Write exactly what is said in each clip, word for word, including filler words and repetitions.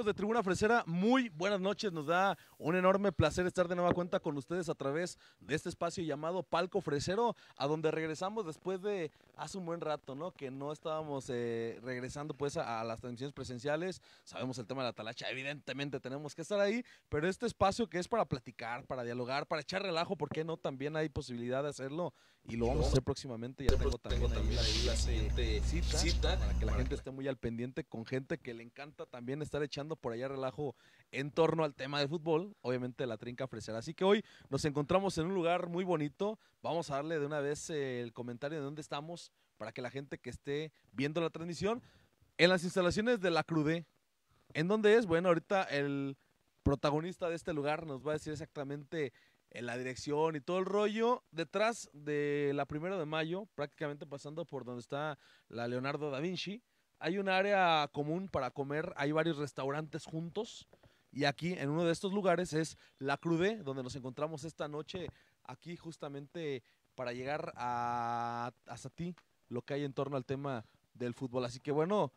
amigos de Tribuna Fresera, muy buenas noches. Nos da un enorme placer estar de nueva cuenta con ustedes a través de este espacio llamado Palco Fresero, a donde regresamos después de hace un buen rato, ¿no? Que no estábamos eh, regresando pues a, a las transmisiones presenciales. Sabemos el tema de la talacha, evidentemente tenemos que estar ahí, pero este espacio que es para platicar, para dialogar, para echar relajo, ¿por qué no? También hay posibilidad de hacerlo y lo vamos a hacer próximamente. Ya tengo también ahí la, la siguiente cita, cita para que la gente esté muy al pendiente, con gente que le encanta también estar echando por allá relajo en torno al tema de fútbol, obviamente la Trinca Fresera. Así que hoy nos encontramos en un lugar muy bonito. Vamos a darle de una vez eh, el comentario de dónde estamos para que la gente que esté viendo la transmisión, en las instalaciones de la Crude. ¿En dónde es? Bueno, ahorita el protagonista de este lugar nos va a decir exactamente en la dirección y todo el rollo. Detrás de la Primero de Mayo, prácticamente pasando por donde está la Leonardo da Vinci, hay un área común para comer, hay varios restaurantes juntos. Y aquí, en uno de estos lugares, es La Crude, donde nos encontramos esta noche, aquí justamente para llegar a, hasta ti, lo que hay en torno al tema del fútbol. Así que bueno,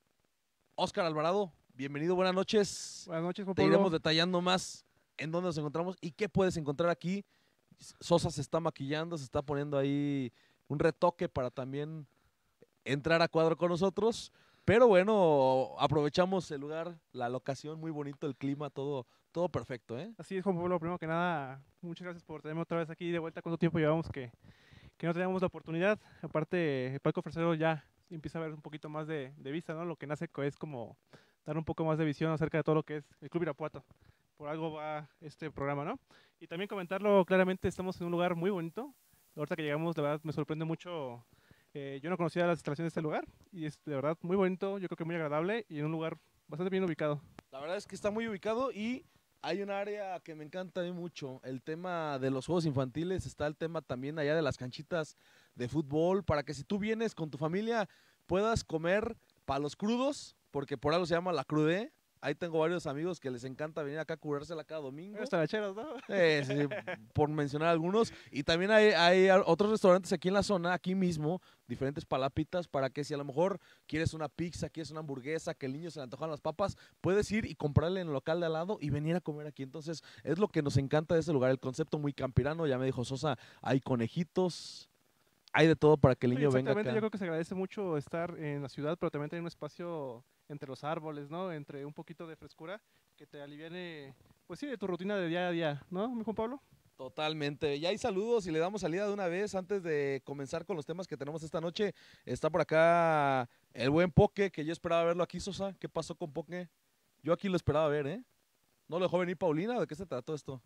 Óscar Alvarado, bienvenido, buenas noches. Buenas noches, Juan Te Pablo. iremos detallando más en dónde nos encontramos y qué puedes encontrar aquí. Sosa se está maquillando, se está poniendo ahí un retoque para también entrar a cuadro con nosotros. Pero bueno, aprovechamos el lugar, la locación, muy bonito, el clima, todo, todo perfecto, ¿eh? Así es, Juan Pablo. Primero que nada, muchas gracias por tenerme otra vez aquí de vuelta. ¿Cuánto tiempo llevamos que, que no teníamos la oportunidad? Aparte, el Palco Fresero ya empieza a ver un poquito más de, de vista, ¿no? Lo que nace es como dar un poco más de visión acerca de todo lo que es el Club Irapuato. Por algo va este programa, ¿no? Y también comentarlo claramente, estamos en un lugar muy bonito. Ahorita que llegamos, de verdad, me sorprende mucho. Eh, yo no conocía las instalaciones de este lugar y es de verdad muy bonito, yo creo que muy agradable y en un lugar bastante bien ubicado. La verdad es que está muy ubicado y hay un área que me encanta a mí mucho, el tema de los juegos infantiles, está el tema también allá de las canchitas de fútbol, para que si tú vienes con tu familia puedas comer palos crudos, porque por algo se llama La Crude. Ahí tengo varios amigos que les encanta venir acá a curársela cada domingo. Los talacheros, ¿no? Eh, sí, por mencionar algunos. Y también hay, hay otros restaurantes aquí en la zona, aquí mismo, diferentes palapitas, para que si a lo mejor quieres una pizza, quieres una hamburguesa, que el niño se le antojan las papas, puedes ir y comprarle en el local de al lado y venir a comer aquí. Entonces, es lo que nos encanta de este lugar, el concepto muy campirano. Ya me dijo Sosa, hay conejitos, hay de todo para que el Sí, niño venga exactamente, acá. yo creo que se agradece mucho estar en la ciudad, pero también tener un espacio entre los árboles, ¿no? Entre un poquito de frescura que te aliviane, pues sí, de tu rutina de día a día, ¿no, mi Juan Pablo? Totalmente. Ya hay saludos y le damos salida de una vez antes de comenzar con los temas que tenemos esta noche. Está por acá el buen Poke, que yo esperaba verlo aquí, Sosa. ¿Qué pasó con Poke? Yo aquí lo esperaba ver, ¿eh? ¿No lo dejó venir Paulina? ¿De qué se trató esto?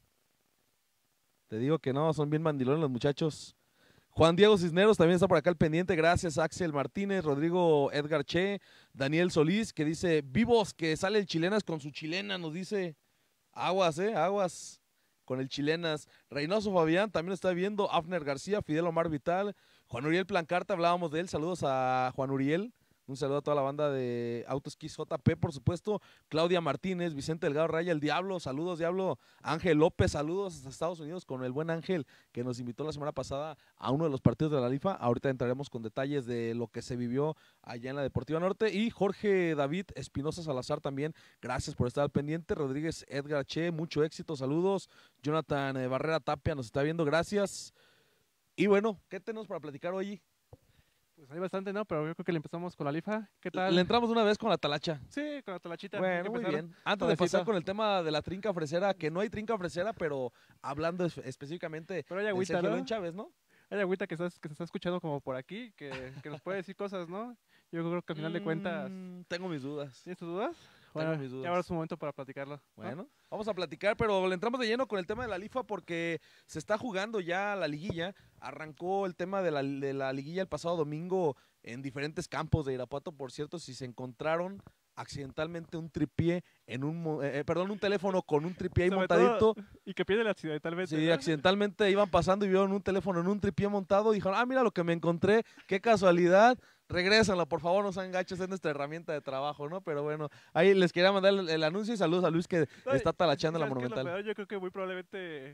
Te digo que no, son bien mandilones los muchachos. Juan Diego Cisneros también está por acá al pendiente. Gracias, Axel Martínez, Rodrigo Edgar Che, Daniel Solís, que dice, vivos, que sale el Chilenas con su chilena, nos dice. Aguas, eh, aguas con el Chilenas. Reynoso Fabián también está viendo. Afner García, Fidel Omar Vital, Juan Uriel Plancarta, hablábamos de él. Saludos a Juan Uriel. Un saludo a toda la banda de Autoskis J P, por supuesto. Claudia Martínez, Vicente Delgado Raya, el Diablo, saludos, Diablo. Ángel López, saludos hasta Estados Unidos con el buen Ángel, que nos invitó la semana pasada a uno de los partidos de la Lifa. Ahorita entraremos con detalles de lo que se vivió allá en la Deportiva Norte. Y Jorge David Espinosa Salazar también, gracias por estar al pendiente. Rodríguez Edgar Che, mucho éxito, saludos. Jonathan eh, Barrera Tapia nos está viendo, gracias. Y bueno, ¿qué tenemos para platicar hoy? Pues hay bastante, ¿no? Pero yo creo que le empezamos con la Lifa. ¿Qué tal? Le entramos una vez con la talacha. Sí, con la talachita. Bueno, muy bien. Antes de pasar con el tema de la trinca fresera, que no hay trinca fresera, pero hablando es, específicamente pero hay de agüita, Sergio ¿no? León Chávez, ¿no? Hay agüita que, estás, que se está escuchando como por aquí, que, que nos puede decir cosas, ¿no? Yo creo que al final mm, de cuentas... Tengo mis dudas. ¿Tienes tus dudas? Tengo Bueno, mis dudas. ya ahora es un momento para platicarlo, ¿no? Bueno, vamos a platicar, pero le entramos de lleno con el tema de la Lifa porque se está jugando ya la liguilla. Arrancó el tema de la, de la liguilla el pasado domingo en diferentes campos de Irapuato. Por cierto, si se encontraron accidentalmente un tripié en un, eh, perdón, un teléfono con un tripié ahí Sobre montadito. todo, y que pierde accidentalmente. Sí, ¿no? accidentalmente iban pasando y vieron un teléfono en un tripié montado y dijeron, ah, mira lo que me encontré, qué casualidad. Regrésanlo, por favor, no sean gachos, es nuestra herramienta de trabajo, ¿no? Pero bueno, ahí les quería mandar el, el anuncio y saludos a Luis que No, está talachando la ¿sabes qué es lo Monumental. peor? Yo creo que muy probablemente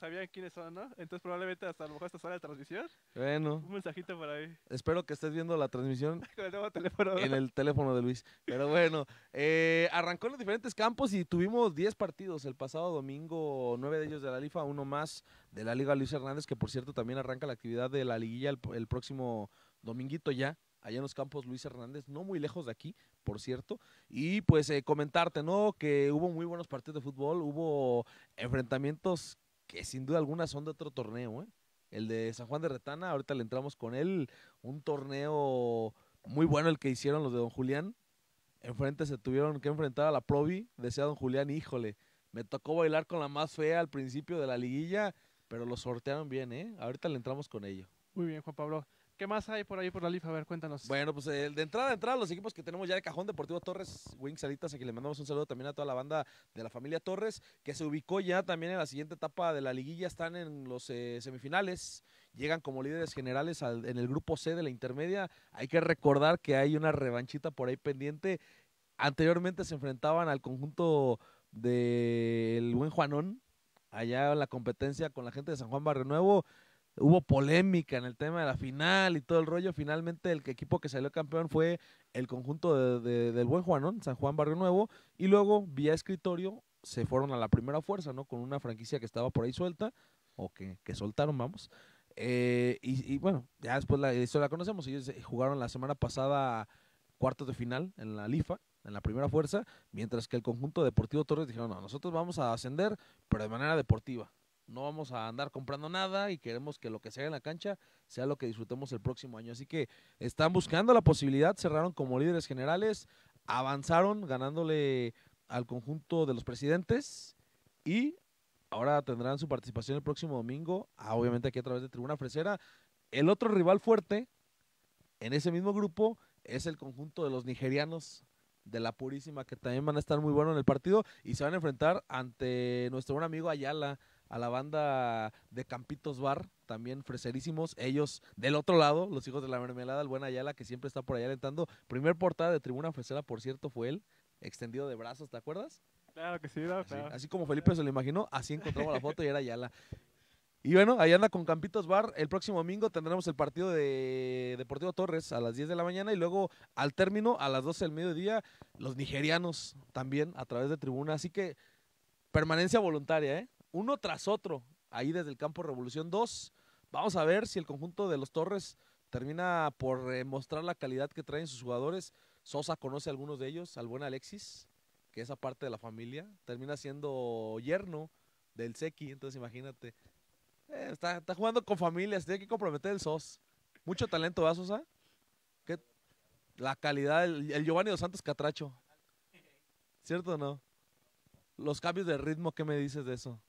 sabían quiénes son, ¿no? Entonces probablemente hasta a lo mejor hasta sale la transmisión. Bueno, Un mensajito por ahí. espero que estés viendo la transmisión Con el nuevo teléfono. en el teléfono de Luis. Pero bueno, eh, arrancó en los diferentes campos y tuvimos diez partidos el pasado domingo, nueve de ellos de la Lifa, uno más de la Liga Luis Hernández, que por cierto también arranca la actividad de la liguilla el, el próximo dominguito ya, allá en los campos Luis Hernández, no muy lejos de aquí, por cierto. Y pues eh, comentarte, ¿no? Que hubo muy buenos partidos de fútbol, hubo enfrentamientos que sin duda alguna son de otro torneo, ¿eh? El de San Juan de Retana, ahorita le entramos con él, un torneo muy bueno el que hicieron los de Don Julián. Enfrente se tuvieron que enfrentar a la Provi, decía Don Julián, híjole, me tocó bailar con la más fea al principio de la liguilla, pero lo sortearon bien, ¿eh? Ahorita le entramos con ello. Muy bien, Juan Pablo. ¿Qué más hay por ahí por la Lifa? A ver, cuéntanos. Bueno, pues eh, de entrada a entrada, los equipos que tenemos ya de cajón, Deportivo Torres, Wings Salitas, aquí le mandamos un saludo también a toda la banda de la familia Torres, que se ubicó ya también en la siguiente etapa de la liguilla, están en los eh, semifinales, llegan como líderes generales al, en el grupo C de la intermedia. Hay que recordar que hay una revanchita por ahí pendiente. Anteriormente se enfrentaban al conjunto del buen Juanón, allá en la competencia con la gente de San Juan Barrio Nuevo. Hubo polémica en el tema de la final y todo el rollo. Finalmente el equipo que salió campeón fue el conjunto de, de, del buen Juanón, San Juan Barrio Nuevo, y luego vía escritorio se fueron a la primera fuerza, ¿no? Con una franquicia que estaba por ahí suelta, o que, que soltaron, vamos. Eh, y, y bueno, ya después la historia la conocemos. Ellos jugaron la semana pasada cuartos de final en la Lifa, en la primera fuerza, mientras que el conjunto Deportivo Torres dijeron, no, nosotros vamos a ascender, pero de manera deportiva. No vamos a andar comprando nada y queremos que lo que se haga en la cancha sea lo que disfrutemos el próximo año. Así que están buscando la posibilidad, cerraron como líderes generales, avanzaron ganándole al conjunto de los presidentes y ahora tendrán su participación el próximo domingo, obviamente aquí a través de Tribuna Fresera. El otro rival fuerte en ese mismo grupo es el conjunto de los nigerianos de la Purísima, que también van a estar muy buenos en el partido y se van a enfrentar ante nuestro buen amigo Ayala, a la banda de Campitos Bar, también freserísimos, ellos del otro lado, los hijos de la mermelada, el buen Ayala, que siempre está por allá alentando. Primer portada de Tribuna Fresera, por cierto, fue él, extendido de brazos, ¿te acuerdas? Claro que sí, no, Así, claro. así como Felipe se lo imaginó, así encontramos la foto y era Ayala. Y bueno, ahí anda con Campitos Bar. El próximo domingo tendremos el partido de Deportivo Torres a las diez de la mañana y luego al término, a las doce del mediodía, los nigerianos también a través de Tribuna. Así que permanencia voluntaria, ¿eh? Uno tras otro, ahí desde el campo Revolución dos. Vamos a ver si el conjunto de los Torres termina por eh, mostrar la calidad que traen sus jugadores. Sosa conoce a algunos de ellos, al buen Alexis, que es aparte de la familia. Termina siendo yerno del Seki, entonces imagínate. Eh, está, está jugando con familias, tiene que comprometer el S O S. Mucho talento, ¿va, Sosa? ¿Qué? La calidad, el, el Giovanni Dos Santos Catracho. ¿Cierto o no? Los cambios de ritmo, ¿qué me dices de eso?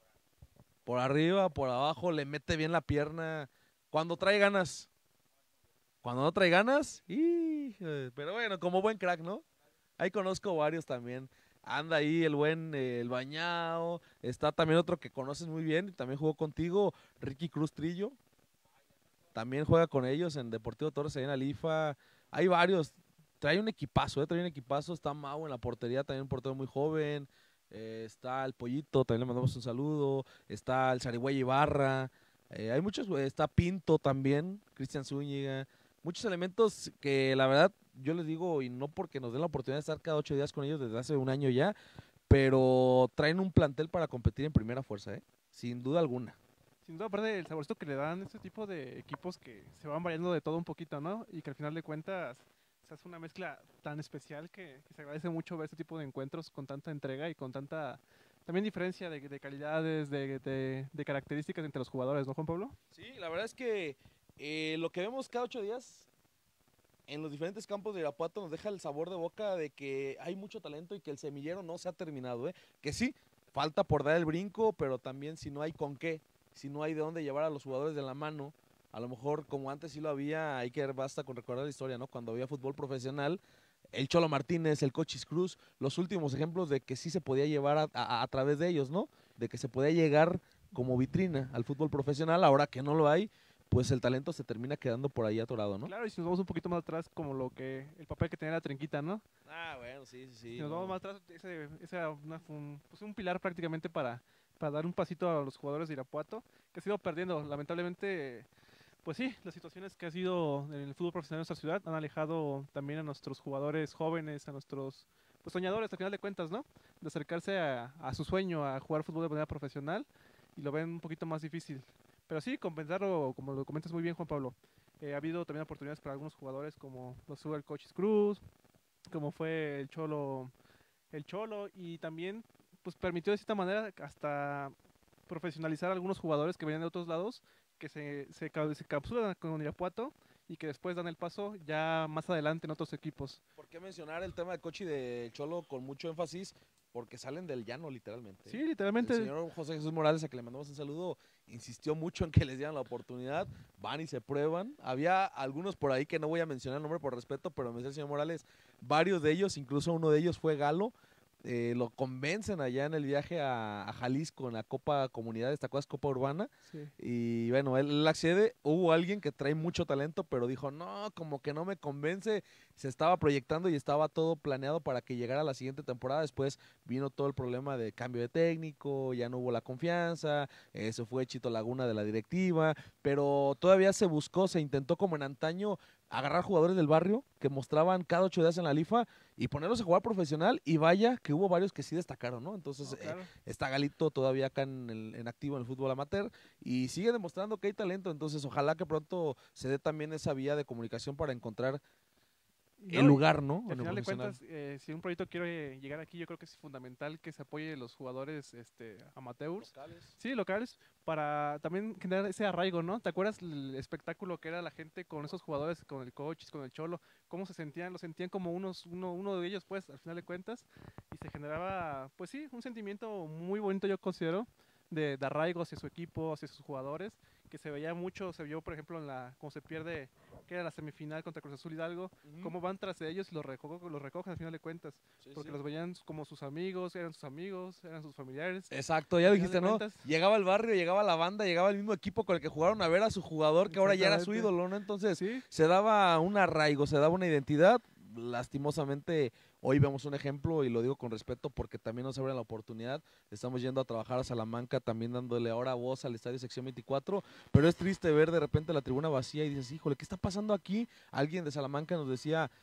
Por arriba, por abajo, le mete bien la pierna. Cuando trae ganas. Cuando no trae ganas, ¡ih! Pero bueno, como buen crack, ¿no? Ahí conozco varios también. Anda ahí el buen, eh, el Bañao. Está también otro que conoces muy bien y también jugó contigo, Ricky Cruz Trillo. También juega con ellos en Deportivo Torres, ahí en Alifa. Hay varios. Trae un equipazo, ¿eh? Trae un equipazo. Está Mau en la portería, también un portero muy joven. Eh, está el Pollito, también le mandamos un saludo. Está el Sarigüey Ibarra. Eh, hay muchos, está Pinto también, Cristian Zúñiga. Muchos elementos que la verdad yo les digo, y no porque nos den la oportunidad de estar cada ocho días con ellos desde hace un año ya, pero traen un plantel para competir en primera fuerza, ¿eh? Sin duda alguna. Sin duda, aparte del saborcito que le dan este tipo de equipos que se van variando de todo un poquito, ¿no? Y que al final de cuentas se hace una mezcla tan especial que, que se agradece mucho ver este tipo de encuentros con tanta entrega y con tanta también diferencia de, de calidades, de, de, de características entre los jugadores, ¿no, Juan Pablo? Sí, la verdad es que eh, lo que vemos cada ocho días en los diferentes campos de Irapuato nos deja el sabor de boca de que hay mucho talento y que el semillero no se ha terminado, ¿eh? Que sí, falta por dar el brinco, pero también si no hay con qué, si no hay de dónde llevar a los jugadores de la mano, a lo mejor como antes sí lo había, hay que basta con recordar la historia, ¿no? Cuando había fútbol profesional, el Cholo Martínez, el Cochis Cruz, los últimos ejemplos de que sí se podía llevar a, a, a través de ellos, ¿no? De que se podía llegar como vitrina al fútbol profesional, ahora que no lo hay, pues el talento se termina quedando por ahí atorado, ¿no? Claro, y si nos vamos un poquito más atrás, como lo que el papel que tenía la Trinquita, ¿no? Ah, bueno, sí, sí, sí. Si nos no. vamos más atrás, ese, ese era una, un, pues un pilar prácticamente para, para dar un pasito a los jugadores de Irapuato, que se ha ido perdiendo. Lamentablemente, pues sí, las situaciones que ha sido en el fútbol profesional de nuestra ciudad han alejado también a nuestros jugadores jóvenes, a nuestros pues, soñadores, al final de cuentas, ¿no? De acercarse a, a su sueño, a jugar fútbol de manera profesional, y lo ven un poquito más difícil. Pero sí, compensarlo, como lo comentas muy bien, Juan Pablo. Eh, ha habido también oportunidades para algunos jugadores, como lo sube el Cochis Cruz, como fue el Cholo, el Cholo, y también pues permitió de cierta manera hasta profesionalizar a algunos jugadores que venían de otros lados, que se, se, ca- se capsulan con Irapuato y que después dan el paso ya más adelante en otros equipos. ¿Por qué mencionar el tema de Cochi de Cholo con mucho énfasis? Porque salen del llano, literalmente. Sí, ¿eh? El literalmente. señor José Jesús Morales, a que le mandamos un saludo, insistió mucho en que les dieran la oportunidad. Van y se prueban. Había algunos por ahí que no voy a mencionar el nombre por respeto, pero me dice el señor Morales, varios de ellos, incluso uno de ellos fue Galo. Eh, lo convencen allá en el viaje a, a Jalisco en la Copa Comunidades, ¿te acuerdas? Copa Urbana. Sí. Y bueno, él, él accede. Hubo alguien que trae mucho talento, pero dijo, no, como que no me convence. Se estaba proyectando y estaba todo planeado para que llegara la siguiente temporada. Después vino todo el problema de cambio de técnico, ya no hubo la confianza, eh, se fue Chito Laguna de la directiva, pero todavía se buscó, se intentó como en antaño agarrar jugadores del barrio que mostraban cada ocho días en la Lifa y ponerlos a jugar profesional, y vaya que hubo varios que sí destacaron, ¿no? Entonces No, claro. eh, está Galito todavía acá en, el, en activo en el fútbol amateur y sigue demostrando que hay talento, entonces ojalá que pronto se dé también esa vía de comunicación para encontrar No, el y- lugar, ¿no? y al En lo final de profesional. cuentas, eh, si un proyecto quiere llegar aquí, yo creo que es fundamental que se apoye los jugadores este, amateurs, Locales. sí, locales, para también generar ese arraigo, ¿no? ¿Te acuerdas el espectáculo que era la gente con esos jugadores, con el Cochis, con el Cholo? ¿Cómo se sentían? Lo sentían como unos, uno, uno de ellos, pues, al final de cuentas, y se generaba, pues sí, un sentimiento muy bonito, yo considero, de, de arraigo hacia su equipo, hacia sus jugadores, que se veía mucho, se vio, por ejemplo, en la, cómo se pierde, que era la semifinal contra Cruz Azul Hidalgo, Ujú. cómo van tras de ellos y los, reco los recogen al final de cuentas, Sí, porque sí. los veían como sus amigos, eran sus amigos, eran sus familiares. Exacto, ya lo Al final de dijiste, ¿no? cuentas- Llegaba el barrio, llegaba la banda, llegaba el mismo equipo con el que jugaron a ver a su jugador, que ahora ya era su Exactamente. ídolo, ¿no? Entonces Sí, se daba un arraigo, se daba una identidad. Lastimosamente, hoy vemos un ejemplo, y lo digo con respeto porque también nos abren la oportunidad. Estamos yendo a trabajar a Salamanca, también dándole ahora voz al Estadio Sección veinticuatro, pero es triste ver de repente la tribuna vacía y dices, híjole, ¿qué está pasando aquí? Alguien de Salamanca nos decía,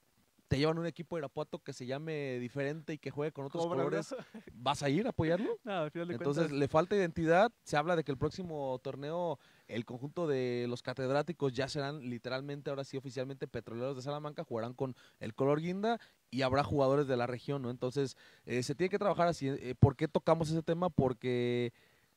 te llevan un equipo de Irapuato que se llame diferente y que juegue con otros cóbralo. colores, ¿vas a ir a apoyarlo? No, al final de Entonces cuentas, le falta identidad. Se habla de que el próximo torneo, el conjunto de los catedráticos ya serán literalmente, ahora sí oficialmente, Petroleros de Salamanca, jugarán con el color guinda y habrá jugadores de la región, ¿no? Entonces eh, se tiene que trabajar así. Eh, ¿Por qué tocamos ese tema? Porque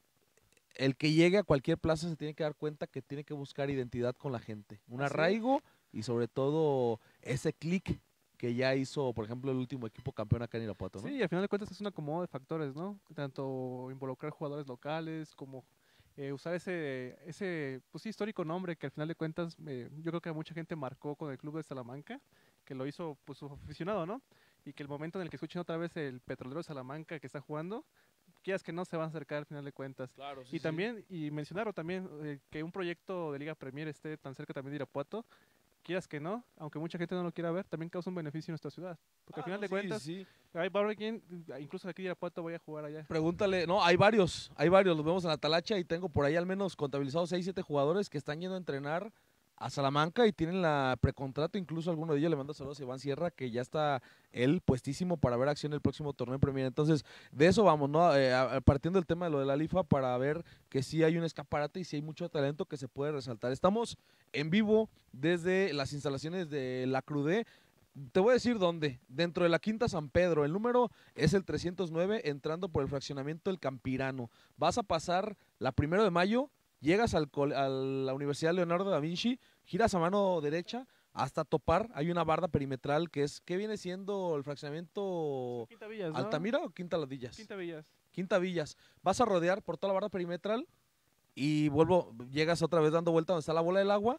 el que llegue a cualquier plaza se tiene que dar cuenta que tiene que buscar identidad con la gente, un Así es. arraigo y sobre todo ese clic que ya hizo, por ejemplo, el último equipo campeón acá en Irapuato, ¿no? sí, al final de cuentas es un acomodo de factores, ¿no? Tanto involucrar jugadores locales como eh, usar ese, ese, pues sí, histórico nombre que al final de cuentas eh, yo creo que mucha gente marcó con el club de Salamanca, que lo hizo pues su aficionado, ¿no? Y que el momento en el que escuchen otra vez el Petrolero de Salamanca que está jugando, quieras que no se van a acercar al final de cuentas. Claro, Y también, y mencionaron también eh, que un proyecto de Liga Premier esté tan cerca también de Irapuato, quieras que no, aunque mucha gente no lo quiera ver, también causa un beneficio en nuestra ciudad. Porque al final de cuentas, sí. hay barrio quien, incluso aquí de Irapuato voy a jugar allá. Pregúntale, no, hay varios, hay varios, los vemos en la talacha y tengo por ahí al menos contabilizados seis, siete jugadores que están yendo a entrenar a Salamanca y tienen la precontrato, incluso alguno de ellos le mando saludos a Iván Sierra, que ya está él puestísimo para ver acción el próximo torneo en Premier. Entonces, de eso vamos, ¿no? Eh, a- partiendo del tema de lo de la Lifa para ver que sí hay un escaparate y sí hay mucho talento que se puede resaltar. Estamos en vivo desde las instalaciones de la Crudé. Te voy a decir dónde. Dentro de la Quinta San Pedro. El número es el trescientos nueve, entrando por el fraccionamiento El Campirano. Vas a pasar la primero de mayo, llegas al col- a la Universidad Leonardo da Vinci, giras a mano derecha hasta topar. Hay una barda perimetral que es, ¿qué viene siendo el fraccionamiento? Quinta Villas, ¿no? ¿Altamira o Quinta Ladillas? Quinta Villas. Quinta Villas. Vas a rodear por toda la barda perimetral y vuelvo, llegas otra vez dando vuelta donde está la bola del agua,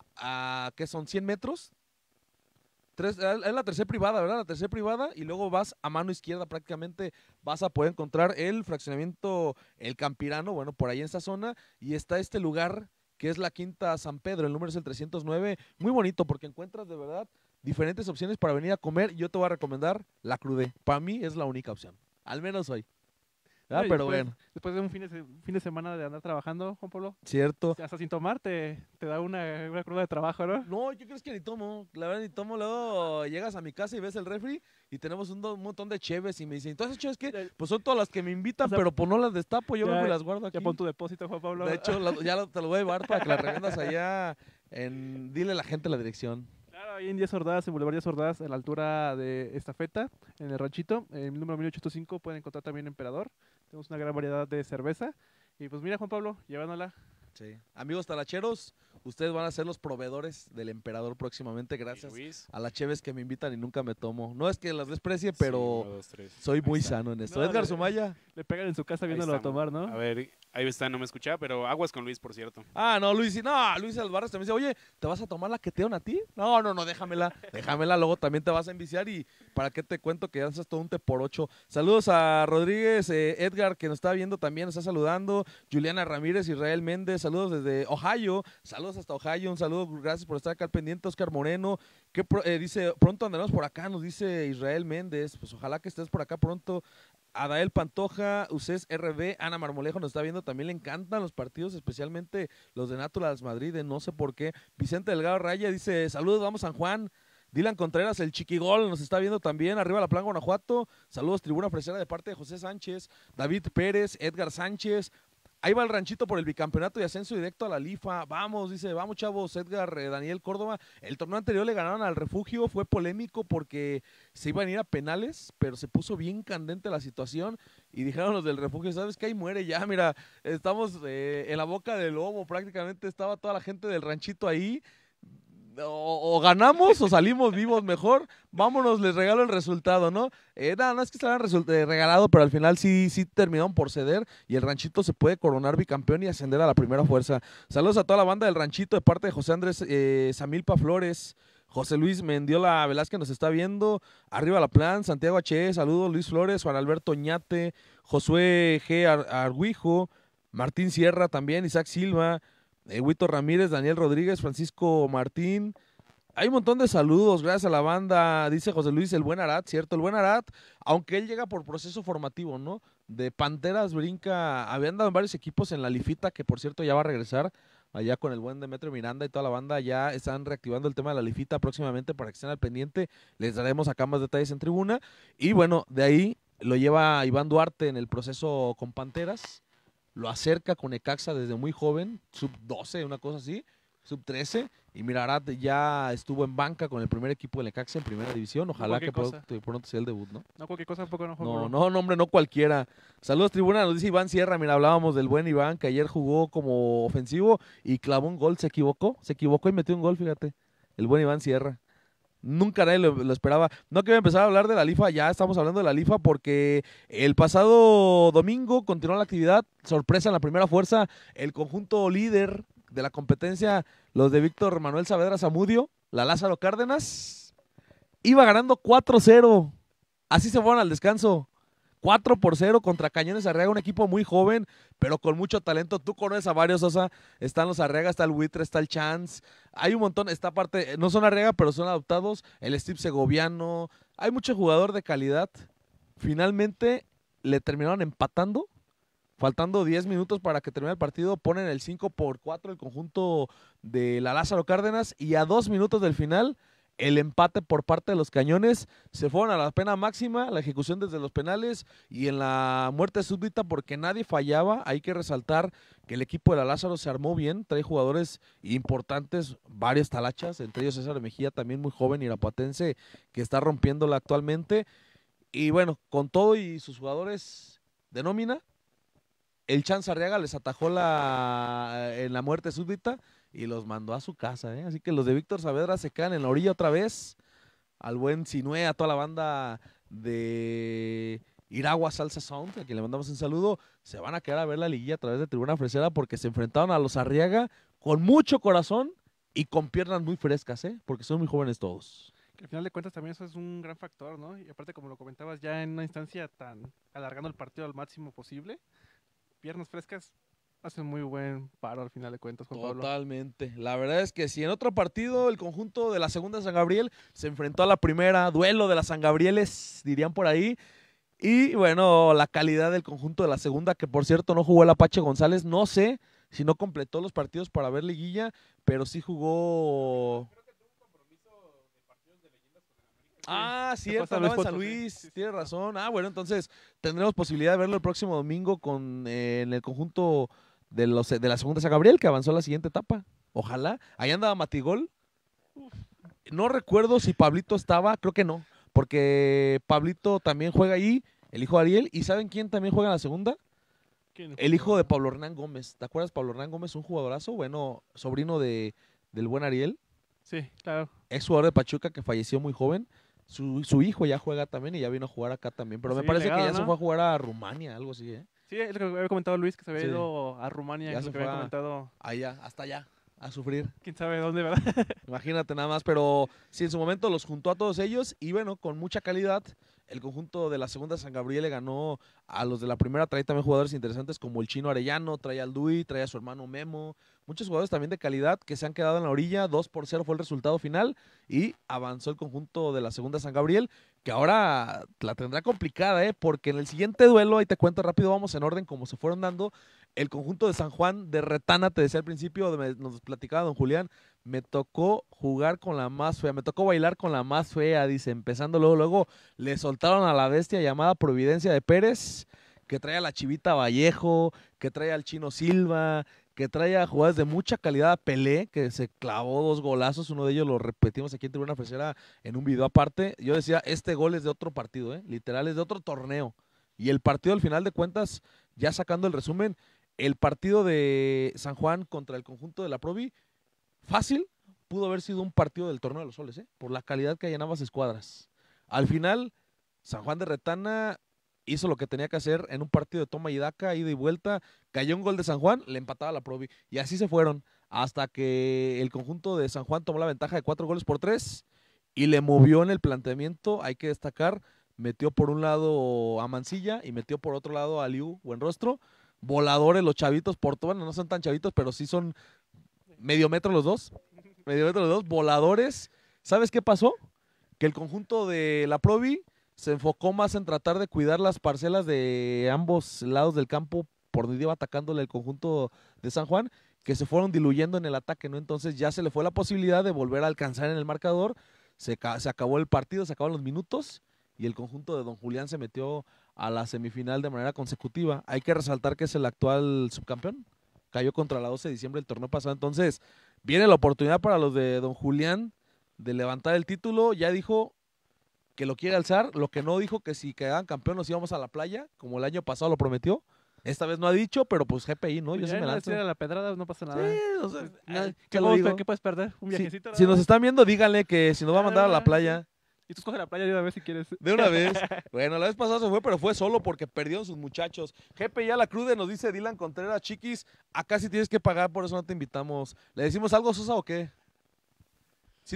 a que son cien metros. Tres, es la tercera privada, ¿verdad? La tercera privada, y luego vas a mano izquierda prácticamente, vas a poder encontrar el fraccionamiento El Campirano, bueno, por ahí en esa zona, y está este lugar que es la Quinta San Pedro, el número es el trescientos nueve, muy bonito porque encuentras de verdad diferentes opciones para venir a comer. Yo te voy a recomendar la Crudé, para mí es la única opción, al menos hoy. Ah, No, y pero después, bueno, después de un fin de, se- fin de semana de andar trabajando, Juan Pablo, cierto. hasta sin tomar te, te da una, una cruda de trabajo, ¿no? No, yo creo que ni tomo. La verdad, ni tomo. Luego llegas a mi casa y ves el refri y tenemos un, do- un montón de cheves. Y me dicen, ¿entonces cheves qué? Ya, Pues son todas las que me invitan, o sea, pero pues no las destapo. Yo vengo y ya, las guardo ya aquí. pon tu depósito, Juan Pablo. De hecho, la- ya lo- te lo voy a llevar para que las revendas allá en... Dile a la gente la dirección. Claro, ahí en Díaz Ordaz, en Boulevard Díaz Ordaz, a la altura de Estafeta, en el ranchito, en el número mil ochocientos cinco pueden encontrar también Emperador. Tenemos una gran variedad de cerveza. Y pues mira, Juan Pablo, llevándola. Sí. Amigos talacheros, ustedes van a ser los proveedores del emperador próximamente, gracias Luis. a las cheves que me invitan y nunca me tomo. No es que las desprecie, Sí, pero uno, dos, tres. soy Ahí muy está. sano en esto. No, Edgar de- Sumaya. Le pegan en su casa Ahí viéndolo a estamos. tomar, ¿no? A ver, ahí está, no me escuchaba, pero aguas con Luis, por cierto. Ah, no, Luis, sí, no, Luis Alvarez también dice, oye, ¿te vas a tomar la que te dieron a ti? No, no, no, déjamela, déjamela, luego también te vas a enviciar y para qué te cuento que ya haces todo un té por ocho. Saludos a Rodríguez, eh, Edgar, que nos está viendo también, nos está saludando, Juliana Ramírez, Israel Méndez, saludos desde Ohio, saludos hasta Ohio, un saludo, gracias por estar acá al pendiente, Oscar Moreno, que pro- eh, dice, pronto andaremos por acá, nos dice Israel Méndez, pues ojalá que estés por acá pronto. Adael Pantoja, Ucés R B, Ana Marmolejo nos está viendo, también le encantan los partidos, especialmente los de Naturals Madrid, eh, no sé por qué. Vicente Delgado Raya dice, saludos, vamos San Juan. Dylan Contreras, el Chiquigol, nos está viendo también, arriba la Plan Guanajuato. Saludos, Tribuna Fresera de parte de José Sánchez, David Pérez, Edgar Sánchez. Ahí va el ranchito por el bicampeonato y ascenso directo a la Lifa. Vamos, dice, vamos chavos, Edgar, eh, Daniel Córdoba. El torneo anterior le ganaron al Refugio, fue polémico porque se iban a ir a penales, pero se puso bien candente la situación y dijeron los del Refugio, ¿sabes qué? Ahí muere ya, mira, estamos eh, en la boca del lobo, prácticamente estaba toda la gente del ranchito ahí. O, o ganamos o salimos vivos mejor, vámonos, les regalo el resultado, ¿no? Eh, nada, no es que se hayan result- eh, regalado, pero al final sí, sí terminaron por ceder y el ranchito se puede coronar bicampeón y ascender a la primera fuerza. Saludos a toda la banda del ranchito de parte de José Andrés eh, Samilpa Flores, José Luis Mendiola Velázquez nos está viendo, arriba la plan, Santiago H. saludos, Luis Flores, Juan Alberto Ñate, Josué G. Ar- Arguijo, Martín Sierra también, Isaac Silva, eh, Huito Ramírez, Daniel Rodríguez, Francisco Martín. Hay un montón de saludos, gracias a la banda, dice José Luis, el buen Arat, ¿cierto? El buen Arat, aunque él llega por proceso formativo, ¿no? De Panteras brinca, había andado en varios equipos en la Lifita, que por cierto ya va a regresar, allá con el buen Demetrio Miranda y toda la banda, ya están reactivando el tema de la Lifita próximamente para que estén al pendiente, les daremos acá más detalles en tribuna, y bueno, de ahí lo lleva Iván Duarte en el proceso con Panteras, lo acerca con Necaxa desde muy joven, sub doce, una cosa así, sub trece, y mira, Arad ya estuvo en banca con el primer equipo de Necaxa en primera división, ojalá que cualquier pronto, pronto sea el debut, ¿no? No cualquier cosa, tampoco no, Juan No, Pablo. no, no, hombre, no cualquiera. Saludos, tribuna, nos dice Iván Sierra, mira, hablábamos del buen Iván, que ayer jugó como ofensivo y clavó un gol, se equivocó, se equivocó y metió un gol, fíjate, el buen Iván Sierra. Nunca nadie lo, lo esperaba. No quiero empezar a hablar de la Lifa, ya estamos hablando de la Lifa porque el pasado domingo continuó la actividad, sorpresa en la primera fuerza, el conjunto líder de la competencia, los de Víctor Manuel Saavedra Zamudio, la Lázaro Cárdenas, iba ganando cuatro cero, así se fueron al descanso. cuatro por cero contra Cañones Arriaga, un equipo muy joven, pero con mucho talento. Tú conoces a varios, Sosa. Están los Arriaga, está el Buitre, está el Chance. Hay un montón, esta parte, no son Arriaga, pero son adoptados. El Steve Segoviano. Hay mucho jugador de calidad. Finalmente le terminaron empatando. Faltando diez minutos para que termine el partido, ponen el cinco por cuatro el conjunto de la Lázaro Cárdenas. Y a dos minutos del final, el empate por parte de los Cañones, se fueron a la pena máxima, la ejecución desde los penales y en la muerte súbdita porque nadie fallaba. Hay que resaltar que el equipo de la Lázaro se armó bien, trae jugadores importantes, varias talachas, entre ellos César Mejía, también muy joven, irapuatense, que está rompiéndola actualmente. Y bueno, con todo y sus jugadores de nómina, el Chance Arriaga les atajó la, en la muerte súbdita y los mandó a su casa, ¿eh? Así que los de Víctor Saavedra se quedan en la orilla otra vez. Al buen Sinue, a toda la banda de Iragua Salsa Sound, a quien le mandamos un saludo. Se van a quedar a ver la liguilla a través de Tribuna Fresera porque se enfrentaron a los Arriaga con mucho corazón y con piernas muy frescas, ¿eh? Porque son muy jóvenes todos. Que al final de cuentas también eso es un gran factor, ¿no? Y aparte, como lo comentabas, ya en una instancia tan alargando el partido al máximo posible, piernas frescas hacen muy buen paro al final de cuentas, Juan Pablo. Totalmente. La verdad es que si en otro partido el conjunto de la segunda San Gabriel se enfrentó a la primera, duelo de las San Gabrieles, dirían por ahí, Y bueno, la calidad del conjunto de la segunda, que por cierto no jugó el Apache González, no sé si no completó los partidos para ver liguilla, pero sí jugó. Ah, cierto, andaba en San Luis, tienes razón. Ah, bueno, entonces tendremos posibilidad de verlo el próximo domingo con eh, en el conjunto de los de la segunda San Gabriel, que avanzó a la siguiente etapa. Ojalá. Ahí andaba Matigol. No recuerdo si Pablito estaba, creo que no, porque Pablito también juega ahí, el hijo de Ariel. ¿Y saben quién también juega en la segunda? El hijo de Pablo Hernán Gómez. ¿Te acuerdas? Pablo Hernán Gómez, un jugadorazo, bueno, sobrino de, del buen Ariel. Sí, claro. Ex jugador de Pachuca que falleció muy joven. Su, su hijo ya juega también y ya vino a jugar acá también. Pero Sí, me parece legado, que ya ¿no? se fue a jugar a Rumania, algo así, ¿eh? Sí, es lo que había comentado Luis, que se había Sí. ido a Rumania, Ya es se lo que fue había a- comentado, Allá, hasta allá, a sufrir. quién sabe dónde, ¿verdad? Imagínate nada más, pero sí, en su momento los juntó a todos ellos y bueno, con mucha calidad. El conjunto de la segunda San Gabriel le ganó a los de la primera. Trae también jugadores interesantes como el Chino Arellano, trae al Dui, trae a su hermano Memo. Muchos jugadores también de calidad que se han quedado en la orilla. dos por cero fue el resultado final y avanzó el conjunto de la segunda San Gabriel, que ahora la tendrá complicada, ¿eh? Porque en el siguiente duelo, ahí te cuento rápido, vamos en orden como se fueron dando. El conjunto de San Juan de Retana, te decía al principio, me- nos platicaba don Julián, me tocó jugar con la más fea, me tocó bailar con la más fea, dice, empezando luego, luego le soltaron a la bestia llamada Providencia de Pérez, que trae a la Chivita Vallejo, que trae al Chino Silva, que trae a jugadores de mucha calidad, a Pelé, que se clavó dos golazos, uno de ellos lo repetimos aquí en Tribuna Fresera en un video aparte. Yo decía, este gol es de otro partido, ¿eh? Literal, es de otro torneo. Y el partido, al final de cuentas, ya sacando el resumen, el partido de San Juan contra el conjunto de la Provi, fácil, pudo haber sido un partido del Torneo de los Soles, ¿eh? Por la calidad que hay en ambas escuadras. Al final, San Juan de Retana hizo lo que tenía que hacer en un partido de toma y daca, ida y vuelta, cayó un gol de San Juan, le empataba la Provi, y así se fueron, hasta que el conjunto de San Juan tomó la ventaja de cuatro goles por tres, y le movió en el planteamiento, hay que destacar, metió por un lado a Mancilla, y metió por otro lado a Liu Buenrostro, voladores los chavitos, por todo, bueno, no son tan chavitos, pero sí son medio metro los dos, medio metro los dos, voladores. ¿Sabes qué pasó? Que el conjunto de la Provi se enfocó más en tratar de cuidar las parcelas de ambos lados del campo por donde iba atacándole el conjunto de San Juan, que se fueron diluyendo en el ataque, ¿no? Entonces ya se le fue la posibilidad de volver a alcanzar en el marcador, se, ca- se acabó el partido, se acabaron los minutos y el conjunto de Don Julián se metió a la semifinal de manera consecutiva. Hay que resaltar que es el actual subcampeón, cayó contra la doce de diciembre del torneo pasado, entonces viene la oportunidad para los de Don Julián de levantar el título, ya dijo que lo quiere alzar, lo que no dijo que si quedaban campeón nos íbamos a la playa, como el año pasado lo prometió, esta vez no ha dicho, pero pues G P I, ¿no? Yo sí Ya me no les lanzo. tira la pedrada, no pasa nada. Sí, o sea, Pues, eh, nada, te ¿qué, lo puedo- digo. ¿Qué puedes perder? ¿Un Si, viajecito? si nada nos más? están viendo, díganle que si nos va a mandar a la playa, Y tú escoge la playa de una vez si quieres. de una vez. Bueno, la vez pasada se fue, pero fue solo porque perdieron sus muchachos. G P I a la crude nos dice Dylan Contreras, chiquis, acá sí tienes que pagar, por eso no te invitamos. ¿Le decimos algo, Sosa, o qué? ¿Sí,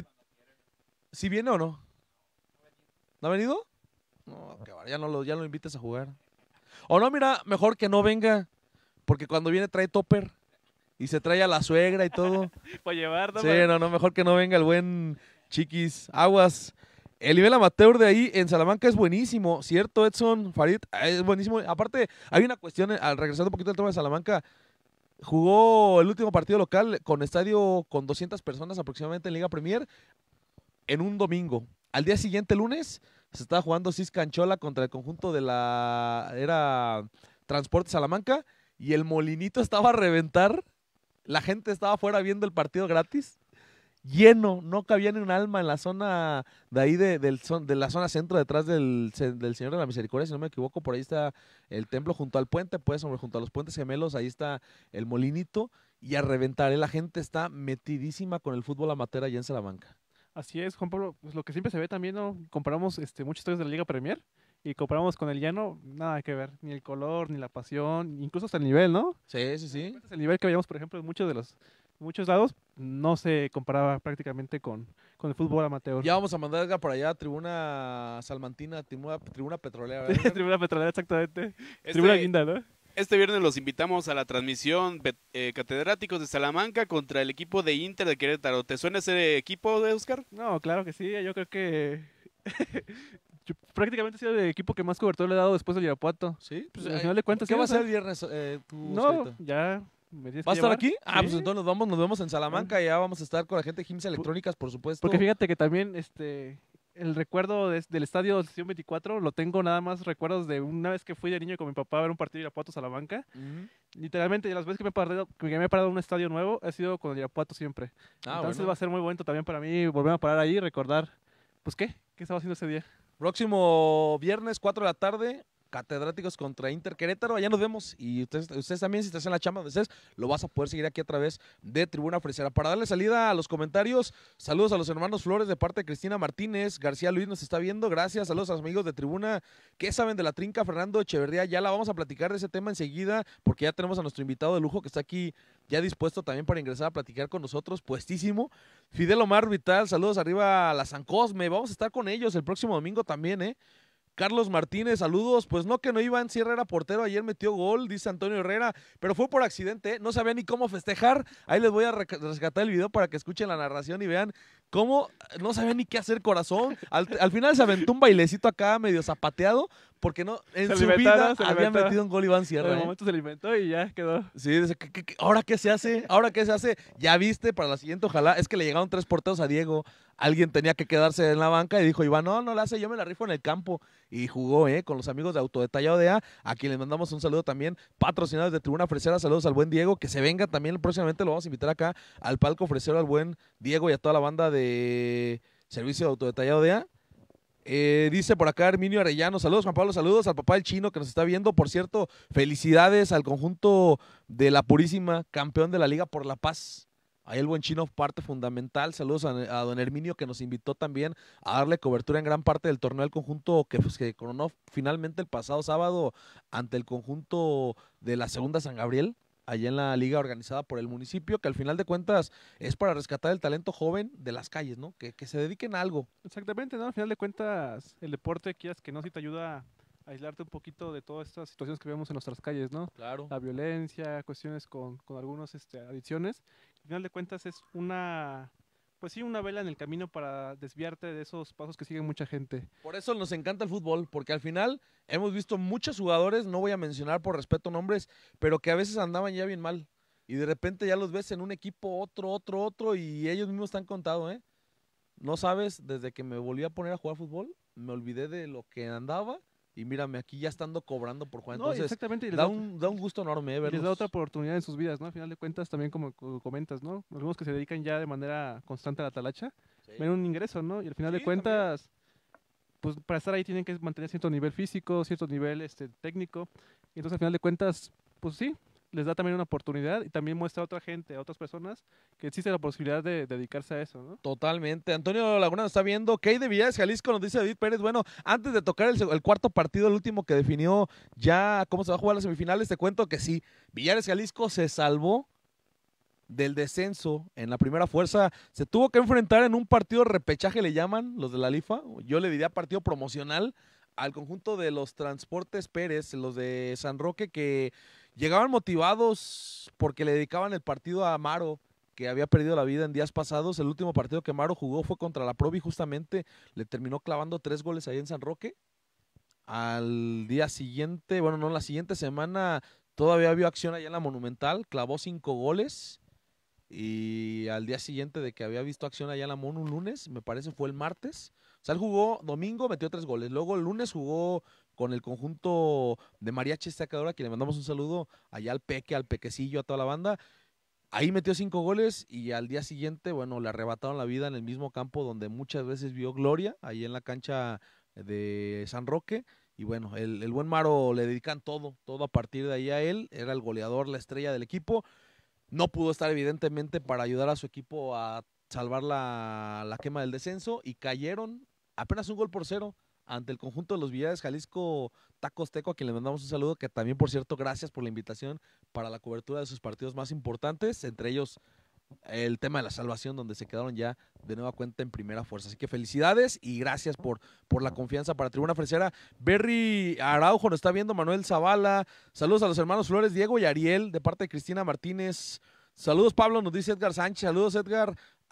sí viene o no? ¿No ha venido? No, que vaya, ya no lo, ya no lo invites a jugar. O no, mira, mejor que no venga, porque cuando viene trae topper y se trae a la suegra y todo. Para llevar, ¿no? Sí, Para- no, no, mejor que no venga el buen Chiquis. Aguas. El nivel amateur de ahí en Salamanca es buenísimo, ¿cierto, Edson Farid? Ah, es buenísimo. Aparte, hay una cuestión, eh, al regresar un poquito al tema de Salamanca, jugó el último partido local con estadio con doscientas personas aproximadamente en Liga Premier en un domingo. Al día siguiente, lunes, se estaba jugando Cis Canchola contra el conjunto de la... era Transporte Salamanca y el Molinito estaba a reventar. La gente estaba afuera viendo el partido gratis. Lleno, no cabía ni un alma en la zona de ahí de, del son- de la zona centro, detrás del, ce- del Señor de la Misericordia, si no me equivoco, por ahí está el templo junto al puente, pues, hombre, junto a los puentes gemelos, ahí está el Molinito, y a reventar, ¿eh? La gente está metidísima con el fútbol amateur allá en Salamanca. Así es, Juan Pablo, pues lo que siempre se ve también, ¿no? Comparamos este, muchas historias de la Liga Premier y comparamos con el llano, nada que ver, ni el color, ni la pasión, incluso hasta el nivel, ¿no? Sí, sí, sí. El nivel que veíamos, por ejemplo, en muchos de los muchos lados no se comparaba prácticamente con, con el fútbol amateur. Ya vamos a mandar a Edgar por allá, tribuna salmantina, tribuna, tribuna petrolera. ¿verdad, Edgar? Tribuna Petrolera, exactamente. Este, Tribuna Guinda, ¿no? este viernes los invitamos a la transmisión bet- eh, Catedráticos de Salamanca contra el equipo de Inter de Querétaro. ¿Te suena ese equipo, de Oscar? No, claro que sí, yo creo que yo prácticamente ha sido el equipo que más cobertura le he dado después del Irapuato. Sí, pues, Al eh, final de cuentas, ¿qué sí, va a o sea, ser el viernes? Eh, tú, No, Oscarito? ya me tienes que ¿Va a estar llevar. aquí? Ah, Sí. pues entonces nos vamos, nos vemos en Salamanca y ya vamos a estar con la gente de Gims Electrónicas, por supuesto. Porque fíjate que también este el recuerdo de- del estadio Sesión veinticuatro lo tengo nada más recuerdos de una vez que fui de niño con mi papá a ver un partido de Irapuato Salamanca. Ujú. Literalmente, las veces que me he parado, que me he parado en un estadio nuevo, ha sido con el Irapuato siempre. Ah, Entonces bueno. va a ser muy bonito también para mí volver a parar ahí y recordar, pues qué, qué estaba haciendo ese día. Próximo viernes, cuatro de la tarde, Catedráticos contra Inter Querétaro. Allá nos vemos. Y ustedes, ustedes también, si estás en la chamba donde estés, lo vas a poder seguir aquí a través de Tribuna Fresera. Para darle salida a los comentarios, saludos a los hermanos Flores de parte de Cristina Martínez. García Luis nos está viendo. Gracias. Saludos a los amigos de Tribuna. ¿Qué saben de la trinca? Fernando Echeverría. Ya la vamos a platicar de ese tema enseguida, porque ya tenemos a nuestro invitado de lujo que está aquí ya dispuesto también para ingresar a platicar con nosotros, puestísimo. Fidel Omar Vital, saludos arriba a la San Cosme. Vamos a estar con ellos el próximo domingo también, ¿eh? Carlos Martínez, saludos. Pues no, que no Iván Sierra era portero, ayer metió gol, dice Antonio Herrera, pero fue por accidente, ¿eh? No sabía ni cómo festejar. Ahí les voy a re- rescatar el video para que escuchen la narración y vean cómo no sabía ni qué hacer, corazón. Al, al final se aventó un bailecito acá medio zapateado, porque no en Se su le inventó, vida ¿no? Se le había inventó. metido un gol Iván En Sierra. el ¿eh? momento se lo inventó y ya quedó. Sí, dice, ¿qué- qué- qué? ¿Ahora qué se hace? ¿Ahora qué se hace? Ya viste, para la siguiente ojalá. Es que le llegaron tres porteros a Diego. Alguien tenía que quedarse en la banca y dijo, Iván, no, no la hace, yo me la rifo en el campo. Y jugó, ¿eh? Con los amigos de Autodetallado de A, a quien les mandamos un saludo también. Patrocinados de Tribuna Fresera, saludos al buen Diego, que se venga también próximamente, lo vamos a invitar acá al palco Fresero, al buen Diego y a toda la banda de Servicio de Autodetallado de A. Eh, dice por acá Herminio Arellano, saludos Juan Pablo, saludos al papá del Chino que nos está viendo. Por cierto, felicidades al conjunto de la Purísima, campeón de la Liga por la Paz. Ahí el buen Chino, parte fundamental. Saludos a, a don Herminio que nos invitó también a darle cobertura en gran parte del torneo al conjunto que, pues, que coronó finalmente el pasado sábado ante el conjunto de la Segunda San Gabriel, allá en la liga organizada por el municipio, que al final de cuentas es para rescatar el talento joven de las calles, ¿no? Que, que se dediquen a algo. Exactamente, ¿no? Al final de cuentas, el deporte, quieras que no, sí te ayuda a aislarte un poquito de todas estas situaciones que vemos en nuestras calles, ¿no? Claro. La violencia, cuestiones con, con algunas este, adicciones. Al final de cuentas es una, pues sí, una vela en el camino para desviarte de esos pasos que siguen mucha gente. Por eso nos encanta el fútbol, porque al final hemos visto muchos jugadores, no voy a mencionar por respeto nombres, pero que a veces andaban ya bien mal. Y de repente ya los ves en un equipo, otro, otro, otro, y ellos mismos están contados, ¿eh? No sabes, desde que me volví a poner a jugar fútbol, me olvidé de lo que andaba, y mírame, aquí ya estando cobrando por jugar. No, Entonces, exactamente, y les da da, un, da un gusto enorme, ¿eh? y les da Verlos. otra oportunidad en sus vidas, ¿no? Al final de cuentas, también como co- comentas, ¿no? Algunos que se dedican ya de manera constante a la talacha, Sí. ven un ingreso, ¿no? Y al final Sí, de cuentas, pues para estar ahí tienen que mantener cierto nivel físico, cierto nivel este, técnico. Y entonces al final de cuentas, pues sí, les da también una oportunidad y también muestra a otra gente, a otras personas, que existe la posibilidad de dedicarse a eso, ¿no? Totalmente. Antonio Laguna nos está viendo. ¿Qué hay de Villares Jalisco? Nos dice David Pérez. Bueno, antes de tocar el, seg- el cuarto partido, el último que definió ya cómo se va a jugar las semifinales, te cuento que sí, Villares Jalisco se salvó del descenso en la primera fuerza. Se tuvo que enfrentar en un partido repechaje, le llaman los de la LIFA. Yo le diría partido promocional al conjunto de los Transportes Pérez, los de San Roque, que llegaban motivados porque le dedicaban el partido a Amaro, que había perdido la vida en días pasados. El último partido que Amaro jugó fue contra la Provi, justamente le terminó clavando tres goles ahí en San Roque. Al día siguiente, bueno, no, la siguiente semana todavía vio acción allá en la Monumental, clavó cinco goles. Y al día siguiente de que había visto acción allá en la Mon un lunes, me parece fue el martes. O sea, él jugó domingo, metió tres goles. Luego el lunes jugó con el conjunto de Mariachi Estacadora, a quien le mandamos un saludo allá al Peque, al Pequecillo, a toda la banda. Ahí metió cinco goles y al día siguiente, bueno, le arrebataron la vida en el mismo campo donde muchas veces vio gloria, ahí en la cancha de San Roque. Y bueno, el, el buen Maro le dedican todo, todo a partir de ahí a él. Era el goleador, la estrella del equipo. No pudo estar evidentemente para ayudar a su equipo a salvar la, la quema del descenso y cayeron apenas un gol por cero ante el conjunto de los Villares Jalisco Tacos Teco, a quien le mandamos un saludo, que también, por cierto, gracias por la invitación para la cobertura de sus partidos más importantes, entre ellos el tema de la salvación, donde se quedaron ya de nueva cuenta en primera fuerza. Así que felicidades y gracias por, por la confianza para Tribuna Fresera. Berry Araujo nos está viendo, Manuel Zavala. Saludos a los hermanos Flores, Diego y Ariel, de parte de Cristina Martínez. Saludos, Pablo, nos dice Edgar Sánchez. Saludos, Edgar.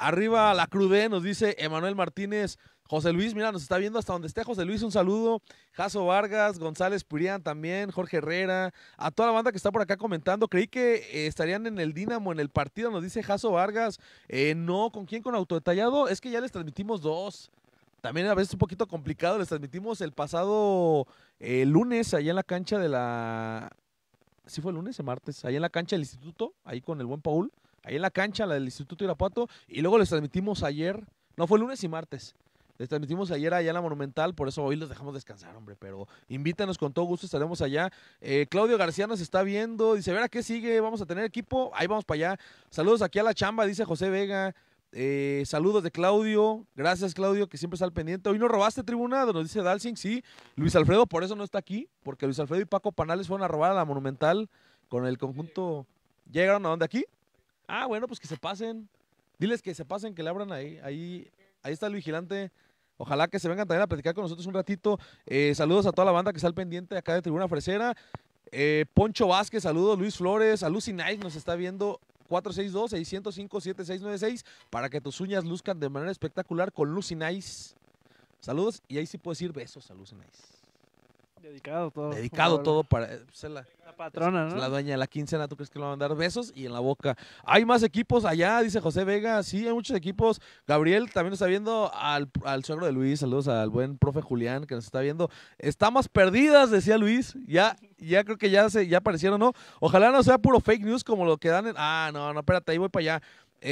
Arriba la Crude, nos dice Emanuel Martínez. José Luis, mira, nos está viendo hasta donde esté José Luis, un saludo. Jaso Vargas, González Purián también, Jorge Herrera, a toda la banda que está por acá comentando. Creí que eh, estarían en el Dínamo, en el partido, nos dice Jaso Vargas. Eh, no, ¿con quién? Con Autodetallado. Es que ya les transmitimos dos. También a veces es un poquito complicado, les transmitimos el pasado eh, lunes, allá en la cancha de la... ¿Sí fue el lunes o martes? Ahí en la cancha del instituto, ahí con el buen Paul. Ahí en la cancha, la del Instituto Irapuato. Y luego les transmitimos ayer, no, fue lunes y martes. Les transmitimos ayer allá en la Monumental, por eso hoy los dejamos descansar, hombre, pero invítanos con todo gusto, estaremos allá. Eh, Claudio García nos está viendo, dice, a ver, ¿a qué sigue? ¿Vamos a tener equipo? Ahí vamos para allá. Saludos aquí a la chamba, dice José Vega. Eh, saludos de Claudio, gracias Claudio, que siempre está al pendiente. Hoy no robaste, tribuna, nos dice Dalsing, sí. Luis Alfredo por eso no está aquí, porque Luis Alfredo y Paco Panales fueron a robar a la Monumental con el conjunto. ¿Llegaron a dónde? ¿Aquí? Ah, bueno, pues que se pasen. Diles que se pasen, que le abran ahí. Ahí, ahí está el vigilante. Ojalá que se vengan también a platicar con nosotros un ratito. Eh, saludos a toda la banda que está al pendiente acá de Tribuna Fresera. Eh, Poncho Vázquez, saludos. Luis Flores, a Lucy Nice nos está viendo. cuatro seis dos, seis cero cinco, siete seis nueve seis para que tus uñas luzcan de manera espectacular con Lucy Nice. Saludos, y ahí sí puedes decir besos a Lucy Nice. Dedicado todo. Dedicado todo para ser la, la patrona, es ¿no? la dueña de la quincena. ¿Tú crees que le van a dar besos? Y en la boca. Hay más equipos allá, dice José Vega. Sí, hay muchos equipos. Gabriel también está viendo al, al suegro de Luis. Saludos al buen profe Julián que nos está viendo. Estamos perdidas, decía Luis. Ya, ya creo que ya se, ya aparecieron, ¿no? Ojalá no sea puro fake news como lo que dan en... Ah, no, no, espérate, ahí voy para allá.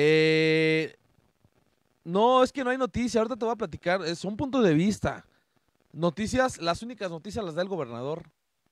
Eh... No, es que no hay noticia. Ahorita te voy a platicar. Es un punto de vista. Noticias, las únicas noticias las da el gobernador.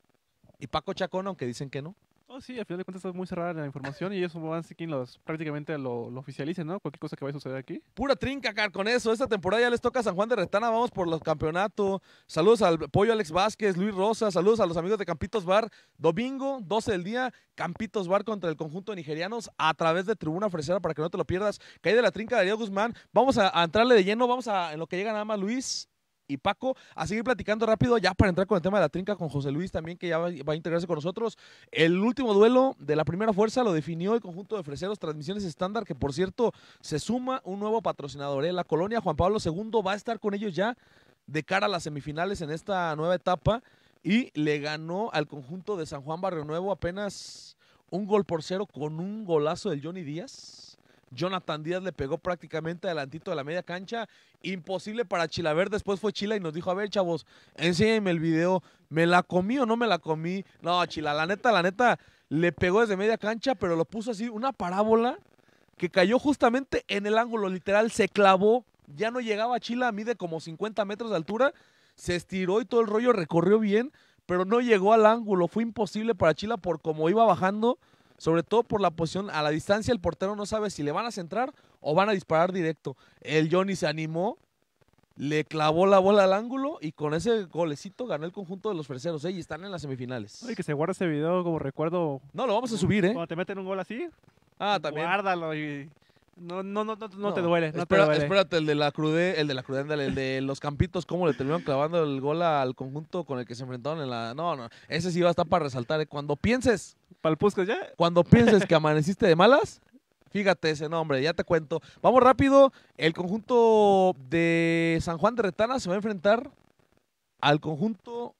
Y Paco Chacón, aunque dicen que no. Oh, sí, al final de cuentas está muy cerrada la información y ellos van a ser quien los, prácticamente lo, lo oficialicen, ¿no? Cualquier cosa que vaya a suceder aquí. Pura trinca, car, con eso. Esta temporada ya les toca a San Juan de Retana. Vamos por los campeonatos. Saludos al Pollo Alex Vázquez, Luis Rosa. Saludos a los amigos de Campitos Bar. Domingo, doce del día, Campitos Bar contra el conjunto de nigerianos a través de Tribuna Fresera para que no te lo pierdas. Caí de la trinca de Darío Guzmán. Vamos a, a entrarle de lleno. Vamos a, en lo que llega nada más Luis y Paco, a seguir platicando rápido ya para entrar con el tema de la trinca con José Luis también, que ya va, va a integrarse con nosotros. El último duelo de la primera fuerza lo definió el conjunto de Freseros Transmisiones Estándar, que por cierto se suma un nuevo patrocinador, ¿eh? La colonia Juan Pablo segundo va a estar con ellos ya de cara a las semifinales en esta nueva etapa y le ganó al conjunto de San Juan Barrio Nuevo apenas un gol por cero con un golazo del Johnny Díaz. Jonathan Díaz le pegó prácticamente adelantito de la media cancha. Imposible para Chilaver. Después fue Chila y nos dijo, a ver, chavos, enséñenme el video. ¿Me la comí o no me la comí? No, Chila, la neta, la neta, le pegó desde media cancha, pero lo puso así, una parábola que cayó justamente en el ángulo, literal, se clavó. Ya no llegaba a Chila, mide como cincuenta metros de altura. Se estiró y todo el rollo recorrió bien, pero no llegó al ángulo. Fue imposible para Chila por cómo iba bajando. Sobre todo por la posición a la distancia, el portero no sabe si le van a centrar o van a disparar directo. El Johnny se animó, le clavó la bola al ángulo y con ese golecito ganó el conjunto de los freseros, ¿eh? Y están en las semifinales. Oye, que se guarda ese video como recuerdo. No, lo vamos a subir, ¿eh? Cuando te meten un gol así, Ah, también. guárdalo y no, no, no, no, no, No, te duele, no espera- te duele. Espérate, el de la crude, el de la crude, ándale, el de los campitos, cómo le terminaron clavando el gol al conjunto con el que se enfrentaron en la... No, no, ese sí va a estar para resaltar, ¿eh? Cuando pienses... Palpuscas ya. Cuando pienses que amaneciste de malas, fíjate ese nombre, ya te cuento. Vamos rápido, el conjunto de San Juan de Retana se va a enfrentar al conjunto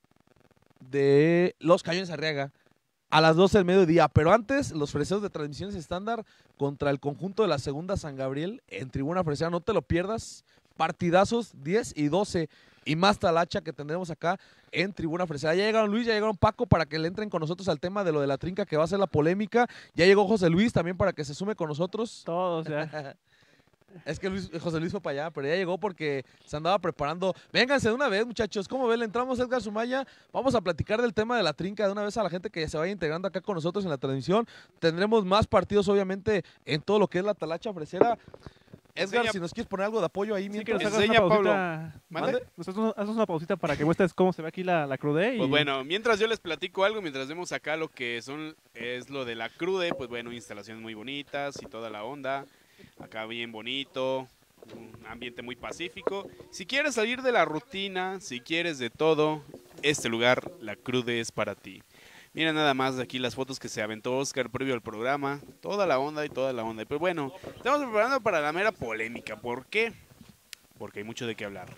de los Cañones Arriaga a las doce del mediodía. Pero antes, los freseros de transmisiones estándar contra el conjunto de la segunda San Gabriel en Tribuna Fresera. No te lo pierdas. Partidazos diez y doce. Y más talacha que tendremos acá en Tribuna Fresera. Ya llegaron Luis, ya llegaron Paco para que le entren con nosotros al tema de lo de la trinca que va a ser la polémica. Ya llegó José Luis también para que se sume con nosotros. Todos ya. Es que Luis- José Luis fue para allá, pero ya llegó porque se andaba preparando. Vénganse de una vez, muchachos. ¿Cómo ven? Le entramos Edgar Sumaya. Vamos a platicar del tema de la trinca de una vez a la gente que se vaya integrando acá con nosotros en la transmisión. Tendremos más partidos, obviamente, en todo lo que es la talacha fresera. Edgar, Enseña- si nos quieres poner algo de apoyo ahí Sí, que mientras... nos hagas Enseña, una pausita. ¿Mande? Nos haces una- haces una pausita para que muestres cómo se ve aquí la, la crude. Y... Pues bueno, mientras yo les platico algo, mientras vemos acá lo que son es lo de la crude, pues bueno, instalaciones muy bonitas y toda la onda. Acá bien bonito, un ambiente muy pacífico. Si quieres salir de la rutina, si quieres de todo, este lugar, la crude, es para ti. Miren nada más aquí las fotos que se aventó Oscar previo al programa. Toda la onda y toda la onda. Pero bueno, estamos preparando para la mera polémica. ¿Por qué? Porque hay mucho de qué hablar.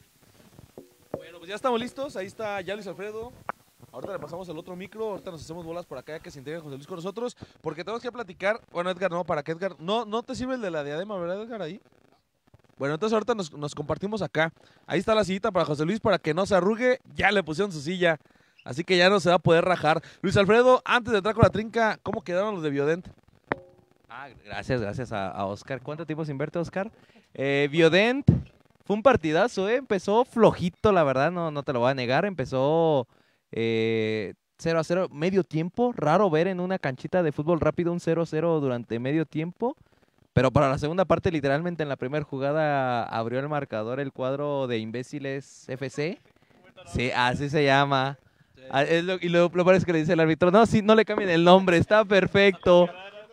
Bueno, pues ya estamos listos. Ahí está ya Luis Alfredo. Ahorita le pasamos el otro micro. Ahorita nos hacemos bolas por acá ya que se integra José Luis con nosotros. Porque tenemos que platicar. Bueno, Edgar, no, para que Edgar. No, no te sirve el de la diadema, ¿verdad, Edgar? Ahí. Bueno, entonces ahorita nos, nos compartimos acá. Ahí está la sillita para José Luis para que no se arrugue. Ya le pusieron su silla. Así que ya no se va a poder rajar. Luis Alfredo, antes de entrar con la trinca, ¿cómo quedaron los de Biodent? Ah, gracias, gracias a, a Oscar. ¿Cuánto tiempo sin verte, Oscar? Eh, Biodent fue un partidazo, ¿eh? Empezó flojito, la verdad, no, no te lo voy a negar. Empezó eh, cero a cero, medio tiempo. Raro ver en una canchita de fútbol rápido un cero a cero durante medio tiempo. Pero para la segunda parte, literalmente en la primera jugada abrió el marcador el cuadro de Imbéciles F C. Sí, así se llama. Ah, es lo, y lo, lo peor es que le dice el árbitro, no, sí, no le cambien el nombre, está perfecto.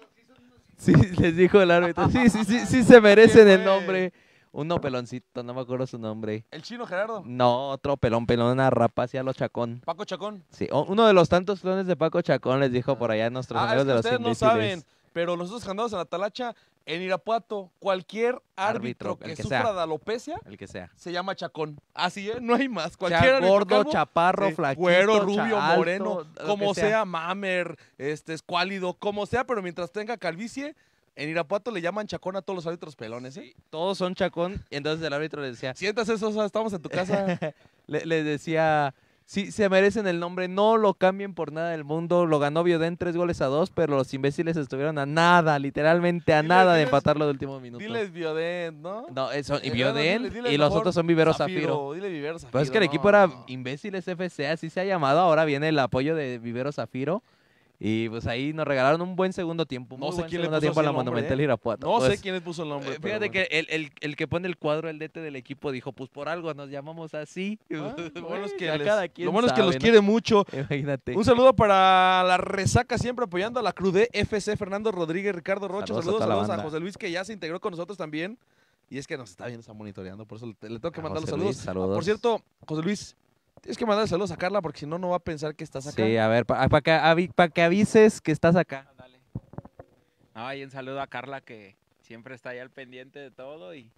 Sí, les dijo el árbitro, sí, sí, sí, sí se merecen el nombre. Uno peloncito, no me acuerdo su nombre. ¿El chino Gerardo? No, otro pelón, pelón, una rapacia, los Chacón. Paco Chacón. Sí, o- uno de los tantos clones de Paco Chacón les dijo por allá a nuestros Ah, es amigos que de los ustedes no Imbéciles. saben, pero nosotros que andamos en la talacha, en Irapuato, cualquier árbitro, Árbitro, que, el que sufra sea. de alopecia El que sea. se llama Chacón. Así es, no hay más. Cualquier Sea árbitro gordo, calvo, chaparro, sí, flaquito, güero, rubio, cha- alto, moreno, lo como que sea. sea. mamer, este, escuálido, como sea, pero mientras tenga calvicie, en Irapuato le llaman Chacón a todos los árbitros pelones, ¿eh? Sí, todos son Chacón, y entonces el árbitro les decía, Siéntase, Sosa, estamos en tu casa. le- les decía, sí, se merecen el nombre, no lo cambien por nada del mundo. Lo ganó Biodent tres goles a dos, pero los Imbéciles estuvieron a nada, literalmente a Diles, nada de diles, empatarlo de último minuto. Diles Biodent, ¿no? No, eso, y Eh, Biodent, dile- dile y los mejor otros son Vivero Zafiro. Dile Vivero Zafiro. Pero es que el no, equipo era no. Imbéciles F C, así se ha llamado. Ahora viene el apoyo de Vivero Zafiro. Y pues ahí nos regalaron un buen segundo tiempo. No Muy sé buen quién le segundo puso tiempo a así la el nombre, Monumental ¿eh? Irapuato. No sé Pues, quién les puso el nombre. eh, pero Fíjate bueno. que el, el- el que pone el cuadro, el D T del equipo, dijo, pues por algo nos llamamos así. Ah, lo bueno es que, Ya les- cada quien lo bueno es que los sabe, ¿no? quiere mucho. Imagínate. Un saludo para la resaca, siempre apoyando a la Crude F C, Fernando Rodríguez, Ricardo Rocha. Saludos a Saludos, toda la saludos a banda. José Luis, que ya se integró con nosotros también. Y es que nos está viendo, está monitoreando, por eso le, le tengo que A mandar los José saludos. Luis, Ah, saludos. por cierto, José Luis, tienes que mandar saludos a Carla porque si no, no va a pensar que estás acá. Sí, a ver, para que, avi- pa' que avises que estás acá. Dale. No, y un saludo a Carla que siempre está ahí al pendiente de todo y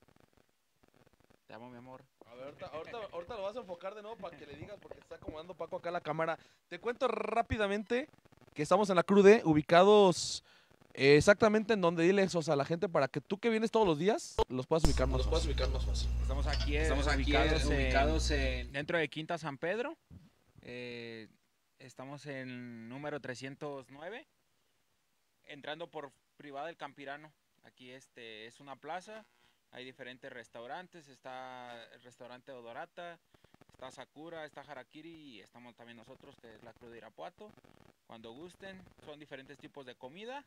te amo, mi amor. A ver, ahorita, ahorita, ahorita lo vas a enfocar de nuevo para que le digas porque está acomodando Paco acá la cámara. Te cuento rápidamente que estamos en la Crude, ubicados eh, exactamente en donde diles a la gente para que tú que vienes todos los días los puedas ubicar más fácil. Estamos aquí, eh, Estamos aquí ubicados, ubicados, en- ubicados en... dentro de Quinta San Pedro. Eh, estamos en número trescientos nueve, entrando por Privada del Campirano. Aquí este es una plaza, hay diferentes restaurantes, está el restaurante Odorata, está Sakura, está Harakiri y estamos también nosotros, que es la Cruz de Irapuato. Cuando gusten, son diferentes tipos de comida,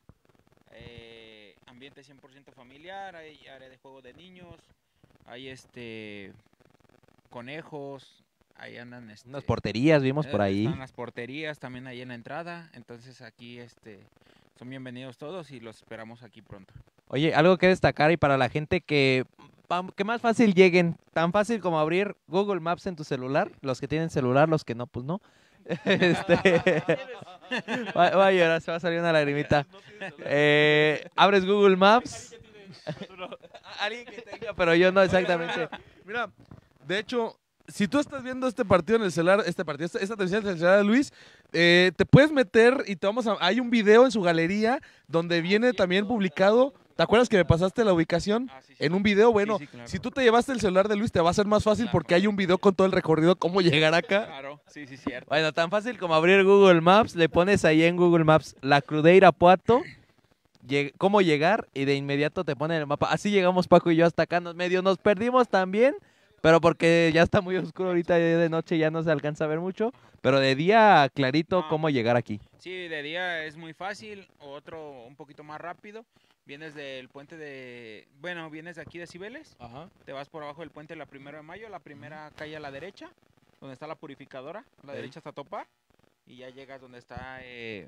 eh, ambiente cien por ciento familiar, hay área de juego de niños, hay este conejos, ahí andan este, Unas porterías vimos por eh, ahí. están las porterías también ahí en la entrada, entonces aquí este son bienvenidos todos y los esperamos aquí pronto. Oye, algo que destacar y para la gente que, pa- que más fácil lleguen, tan fácil como abrir Google Maps en tu celular, los que tienen celular, los que no, pues no. Este, va, va a llorar, se va a salir una lagrimita. Eh, abres Google Maps. Alguien que tenga, pero yo no exactamente. Mira, de hecho, si tú estás viendo este partido en el celular, este partido, esta, esta transmisión en el celular de Luis, eh, te puedes meter y te vamos a... Hay un video en su galería donde viene también publicado. ¿Te acuerdas que me pasaste la ubicación? Ah, sí, sí. En un video, bueno, Sí, sí, claro. si tú te llevaste el celular de Luis te va a ser más fácil Claro. porque hay un video con todo el recorrido, cómo llegar acá. Claro, sí, sí, cierto. Bueno, tan fácil como abrir Google Maps, le pones ahí en Google Maps la Crude Irapuato, lleg- cómo llegar y de inmediato te pone el mapa. Así llegamos Paco y yo hasta acá, nos medio nos perdimos también, pero porque ya está muy oscuro ahorita ya de noche ya no se alcanza a ver mucho, pero de día clarito No. cómo llegar aquí. Sí, de día es muy fácil, otro un poquito más rápido. Vienes del puente de, bueno, vienes de aquí de Cibeles, Ajá. te vas por abajo del puente de la Primero de Mayo, la primera calle a la derecha, donde está la purificadora, a la Ok. derecha está Topar, y ya llegas donde está eh,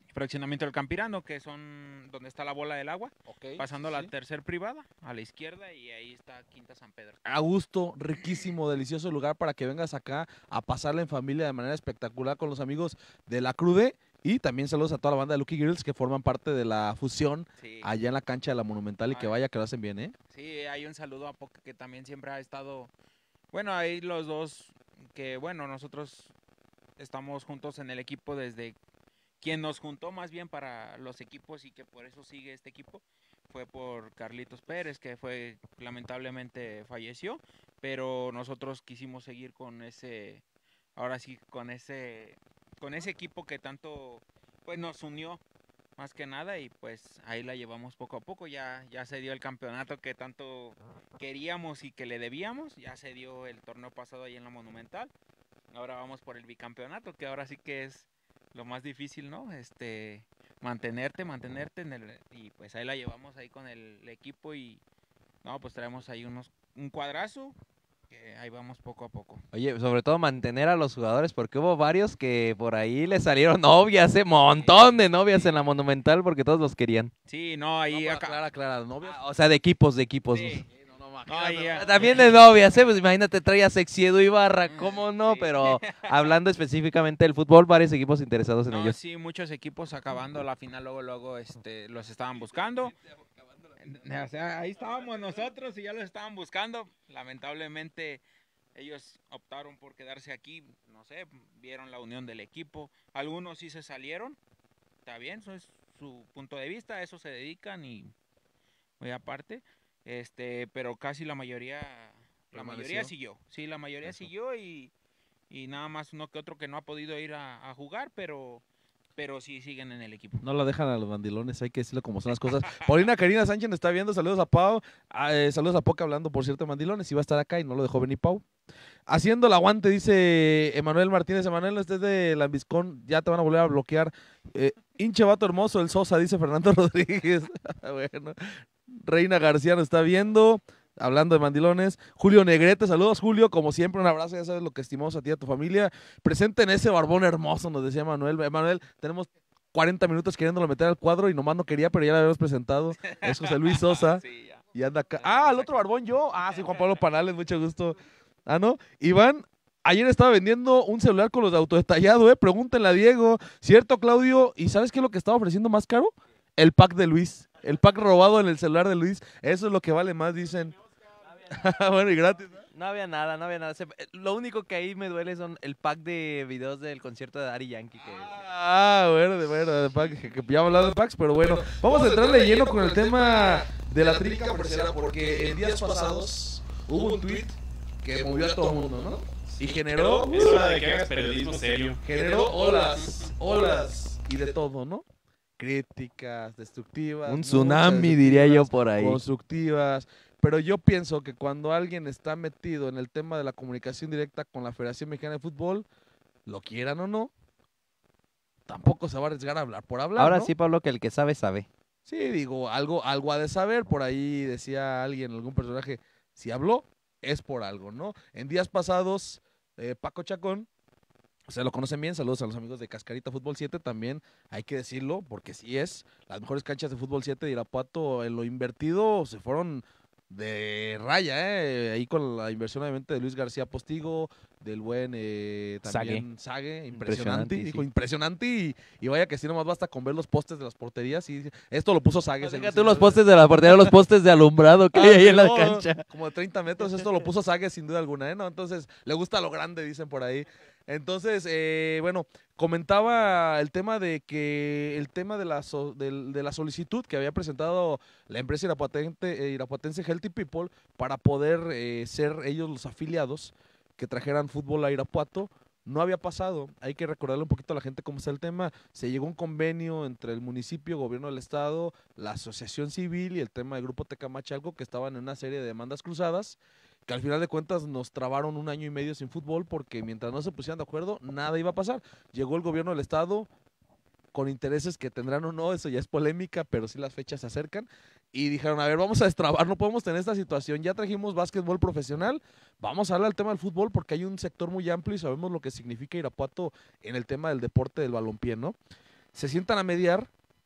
fraccionamiento del Campirano, que son donde está la bola del agua, Ok, pasando sí, a la sí. tercer privada, a la izquierda, y ahí está Quinta San Pedro. A gusto, riquísimo, delicioso lugar para que vengas acá a pasarla en familia de manera espectacular con los amigos de la Crude. Y también saludos a toda la banda de Lucky Girls que forman parte de la fusión Sí, allá en la cancha de la Monumental y que Ay. vaya que lo hacen bien, ¿eh? sí, hay un saludo a Poca que también siempre ha estado, bueno, ahí los dos, que bueno, nosotros estamos juntos en el equipo desde quien nos juntó más bien para los equipos y que por eso sigue este equipo, fue por Carlitos Pérez, que fue lamentablemente falleció, pero nosotros quisimos seguir con ese, ahora sí, con ese, con ese equipo que tanto pues nos unió más que nada, y pues ahí la llevamos poco a poco. Ya, ya se dio el campeonato que tanto queríamos y que le debíamos, ya se dio el torneo pasado ahí en la Monumental. Ahora vamos por el bicampeonato, que ahora sí que es lo más difícil, ¿no? Este, mantenerte, mantenerte en el, y pues ahí la llevamos ahí con el, equipo, y no, pues traemos ahí unos un cuadrazo, que ahí vamos poco a poco. Oye, sobre todo mantener a los jugadores, porque hubo varios que por ahí le salieron novias, un montón de novias en la Monumental porque todos los querían. Sí, no, ahí No, acá. Clara, Clara, novios. Ah, o sea, de equipos, de equipos. Sí. No, no, No, ahí, imagínate. ah, También de novias, ¿eh? Pues imagínate, traía a Sexiedo Ibarra, Mm, ¿cómo no? sí. Pero hablando específicamente del fútbol, varios equipos interesados en No, ellos. sí, muchos equipos acabando la final, luego, luego, este, los estaban buscando. O sea, ahí estábamos nosotros y ya los estaban buscando. Lamentablemente, ellos optaron por quedarse aquí, no sé, vieron la unión del equipo. Algunos sí se salieron, está bien, eso es su punto de vista, a eso se dedican y muy aparte, este, pero casi la mayoría, la mayoría Permaneció. siguió. Sí, la mayoría Eso. siguió y, y nada más uno que otro que no ha podido ir a, a jugar, pero, pero sí siguen en el equipo. No la dejan a los bandilones, hay que decirlo como son las cosas. Paulina Karina Sánchez nos está viendo, saludos a Pau, ah, eh, saludos a Poca hablando, por cierto, de mandilones, iba a estar acá y no lo dejó venir Pau. Haciendo el aguante, dice Emanuel Martínez, Emanuel, no estés de Lambiscón, ya te van a volver a bloquear. Eh, hinche vato hermoso, el Sosa, dice Fernando Rodríguez. Bueno, Reina García nos está viendo. Hablando de mandilones, Julio Negrete, saludos Julio, como siempre un abrazo, ya sabes lo que estimamos a ti y a tu familia. Presente en ese barbón hermoso, nos decía Manuel. Manuel, tenemos cuarenta minutos queriéndolo meter al cuadro y nomás no quería, pero ya lo habíamos presentado. Es José Luis Sosa Sí, ya. y anda acá. Ah, el otro barbón yo. Ah, sí, Juan Pablo Panales, mucho gusto. Ah, ¿no? Iván, ayer estaba vendiendo un celular con los de autodetallado, ¿eh? Pregúntenle a Diego. ¿Cierto, Claudio? ¿Y sabes qué es lo que estaba ofreciendo más caro? El pack de Luis. El pack robado en el celular de Luis. Eso es lo que vale más, dicen. Bueno, y gratis. No había nada, no había nada. Se- Lo único que ahí me duele son el pack de videos del concierto de Daddy Yankee. Que Ah, bueno, de, bueno, de pack, que, que ya hemos hablado de packs, pero bueno. Vamos a entrarle lleno con el tema de la trinca presera, porque en días pasados hubo un tweet que movió a todo el mundo, ¿no? Y generó, Es hora de que hagas periodismo serio. generó olas, olas y de todo, ¿no? Críticas, destructivas. un muchas tsunami, diría yo, destructivas, por ahí. constructivas. Pero yo pienso que cuando alguien está metido en el tema de la comunicación directa con la Federación Mexicana de Fútbol, lo quieran o no, tampoco se va a arriesgar a hablar por hablar. Ahora ¿no? sí, Pablo, que el que sabe, sabe. Sí, digo, algo, algo ha de saber. Por ahí decía alguien, algún personaje, si habló, es por algo, ¿no? En días pasados, eh, Paco Chacón, se lo conocen bien, saludos a los amigos de Cascarita Fútbol siete, también hay que decirlo, porque sí es, las mejores canchas de Fútbol siete de Irapuato, en lo invertido, se fueron de raya, ¿eh? Ahí con la inversión obviamente de Luis García Postigo, del buen eh, también Sague, impresionante, Impresionante, dijo sí. impresionante y, y vaya que si nomás basta con ver los postes de las porterías y esto lo puso Sague. Fíjate tú los postes de la portería, los postes de alumbrado que hay ahí en la no, cancha. Como de treinta metros, esto lo puso Sague sin duda alguna, ¿eh? ¿No? Entonces, le gusta lo grande, dicen por ahí. Entonces, eh, bueno, comentaba el tema de que el tema de la, so- del- de la solicitud que había presentado la empresa irapuatense, eh, irapuatense Healthy People para poder eh, ser ellos los afiliados que trajeran fútbol a Irapuato. No había pasado, hay que recordarle un poquito a la gente cómo está el tema. Se llegó a un convenio entre el municipio, gobierno del estado, la asociación civil y el tema del grupo Tecamachalco, que estaban en una serie de demandas cruzadas, que al final de cuentas nos trabaron un año y medio sin fútbol porque mientras no se pusieran de acuerdo, nada iba a pasar. Llegó el gobierno del estado con intereses que tendrán o no, eso ya es polémica, pero sí las fechas se acercan, y dijeron, a ver, vamos a destrabar, no podemos tener esta situación, ya trajimos básquetbol profesional, vamos a hablar al tema del fútbol porque hay un sector muy amplio y sabemos lo que significa Irapuato en el tema del deporte del balompié, ¿no? se sientan a mediar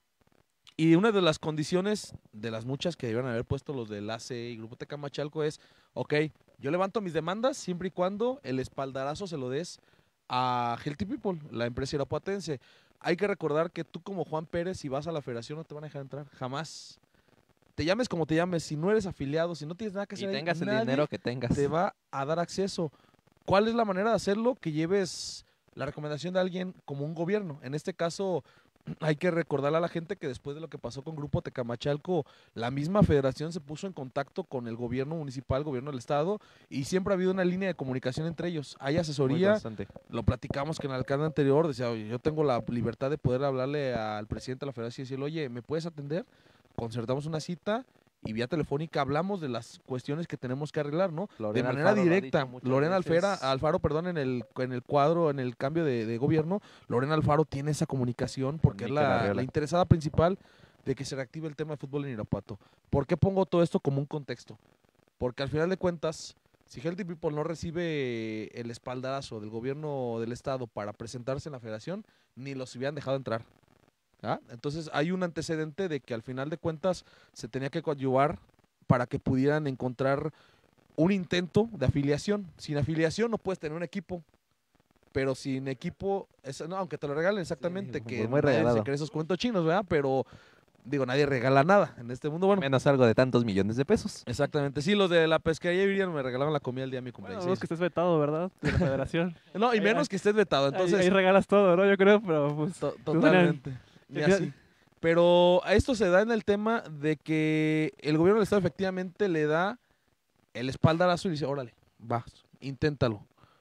y una de las condiciones de las muchas que debieron haber puesto los del A C y Grupo Tecamachalco es, ok, yo levanto mis demandas siempre y cuando el espaldarazo se lo des a Healthy People, la empresa irapuatense. Hay que recordar que tú como Juan Pérez, si vas a la federación, no te van a dejar entrar, jamás. Te llames como te llames, si no eres afiliado, si no tienes nada que Y hacer ahí, tengas el nadie dinero que tengas. te va a dar acceso. ¿Cuál es la manera de hacerlo? Que lleves la recomendación de alguien como un gobierno. En este caso, hay que recordarle a la gente que después de lo que pasó con Grupo Tecamachalco, la misma federación se puso en contacto con el gobierno municipal, el gobierno del estado, y siempre ha habido una línea de comunicación entre ellos. Hay Muy asesoría, constante. lo platicamos que en el alcalde anterior decía, oye, yo tengo la libertad de poder hablarle al presidente de la federación y decirle, oye, ¿me puedes atender? Concertamos una cita y vía telefónica hablamos de las cuestiones que tenemos que arreglar, ¿no? Lorena de manera Alfaro lo ha directa. dicho muchas Lorena veces. Alfera, Alfaro, perdón, en el, en el cuadro, en el cambio de, de gobierno, Lorena Alfaro tiene esa comunicación porque es Miquel la, Arriola. la interesada principal de que se reactive el tema de fútbol en Irapuato. ¿Por qué pongo todo esto como un contexto? Porque al final de cuentas, si Healthy People no recibe el espaldarazo del gobierno del estado para presentarse en la federación, ni los hubieran dejado entrar. ¿Ah? Entonces hay un antecedente de que al final de cuentas se tenía que coadyuvar para que pudieran encontrar un intento de afiliación. Sin afiliación no puedes tener un equipo, pero sin equipo, es- no, aunque te lo regalen exactamente, Sí, que muy- muy nadie se regalado. cree esos cuentos chinos, ¿verdad? Pero digo, nadie regala nada en este mundo. Bueno, Menos algo de tantos millones de pesos. exactamente. Sí, los de la pesquería Irian me regalaban la comida el día de mi Bueno, cumpleaños. vos Sí, que estés vetado, ¿verdad? De la federación. no, y ahí- menos ahí- que estés vetado, Ahí- entonces... ahí, regalas todo, ¿no? Yo creo, pero pues... To- tú Totalmente. Ni Al final- así. Pero a esto se da en el tema de que el gobierno del estado efectivamente le da el espaldarazo y dice, órale, vas, inténtalo.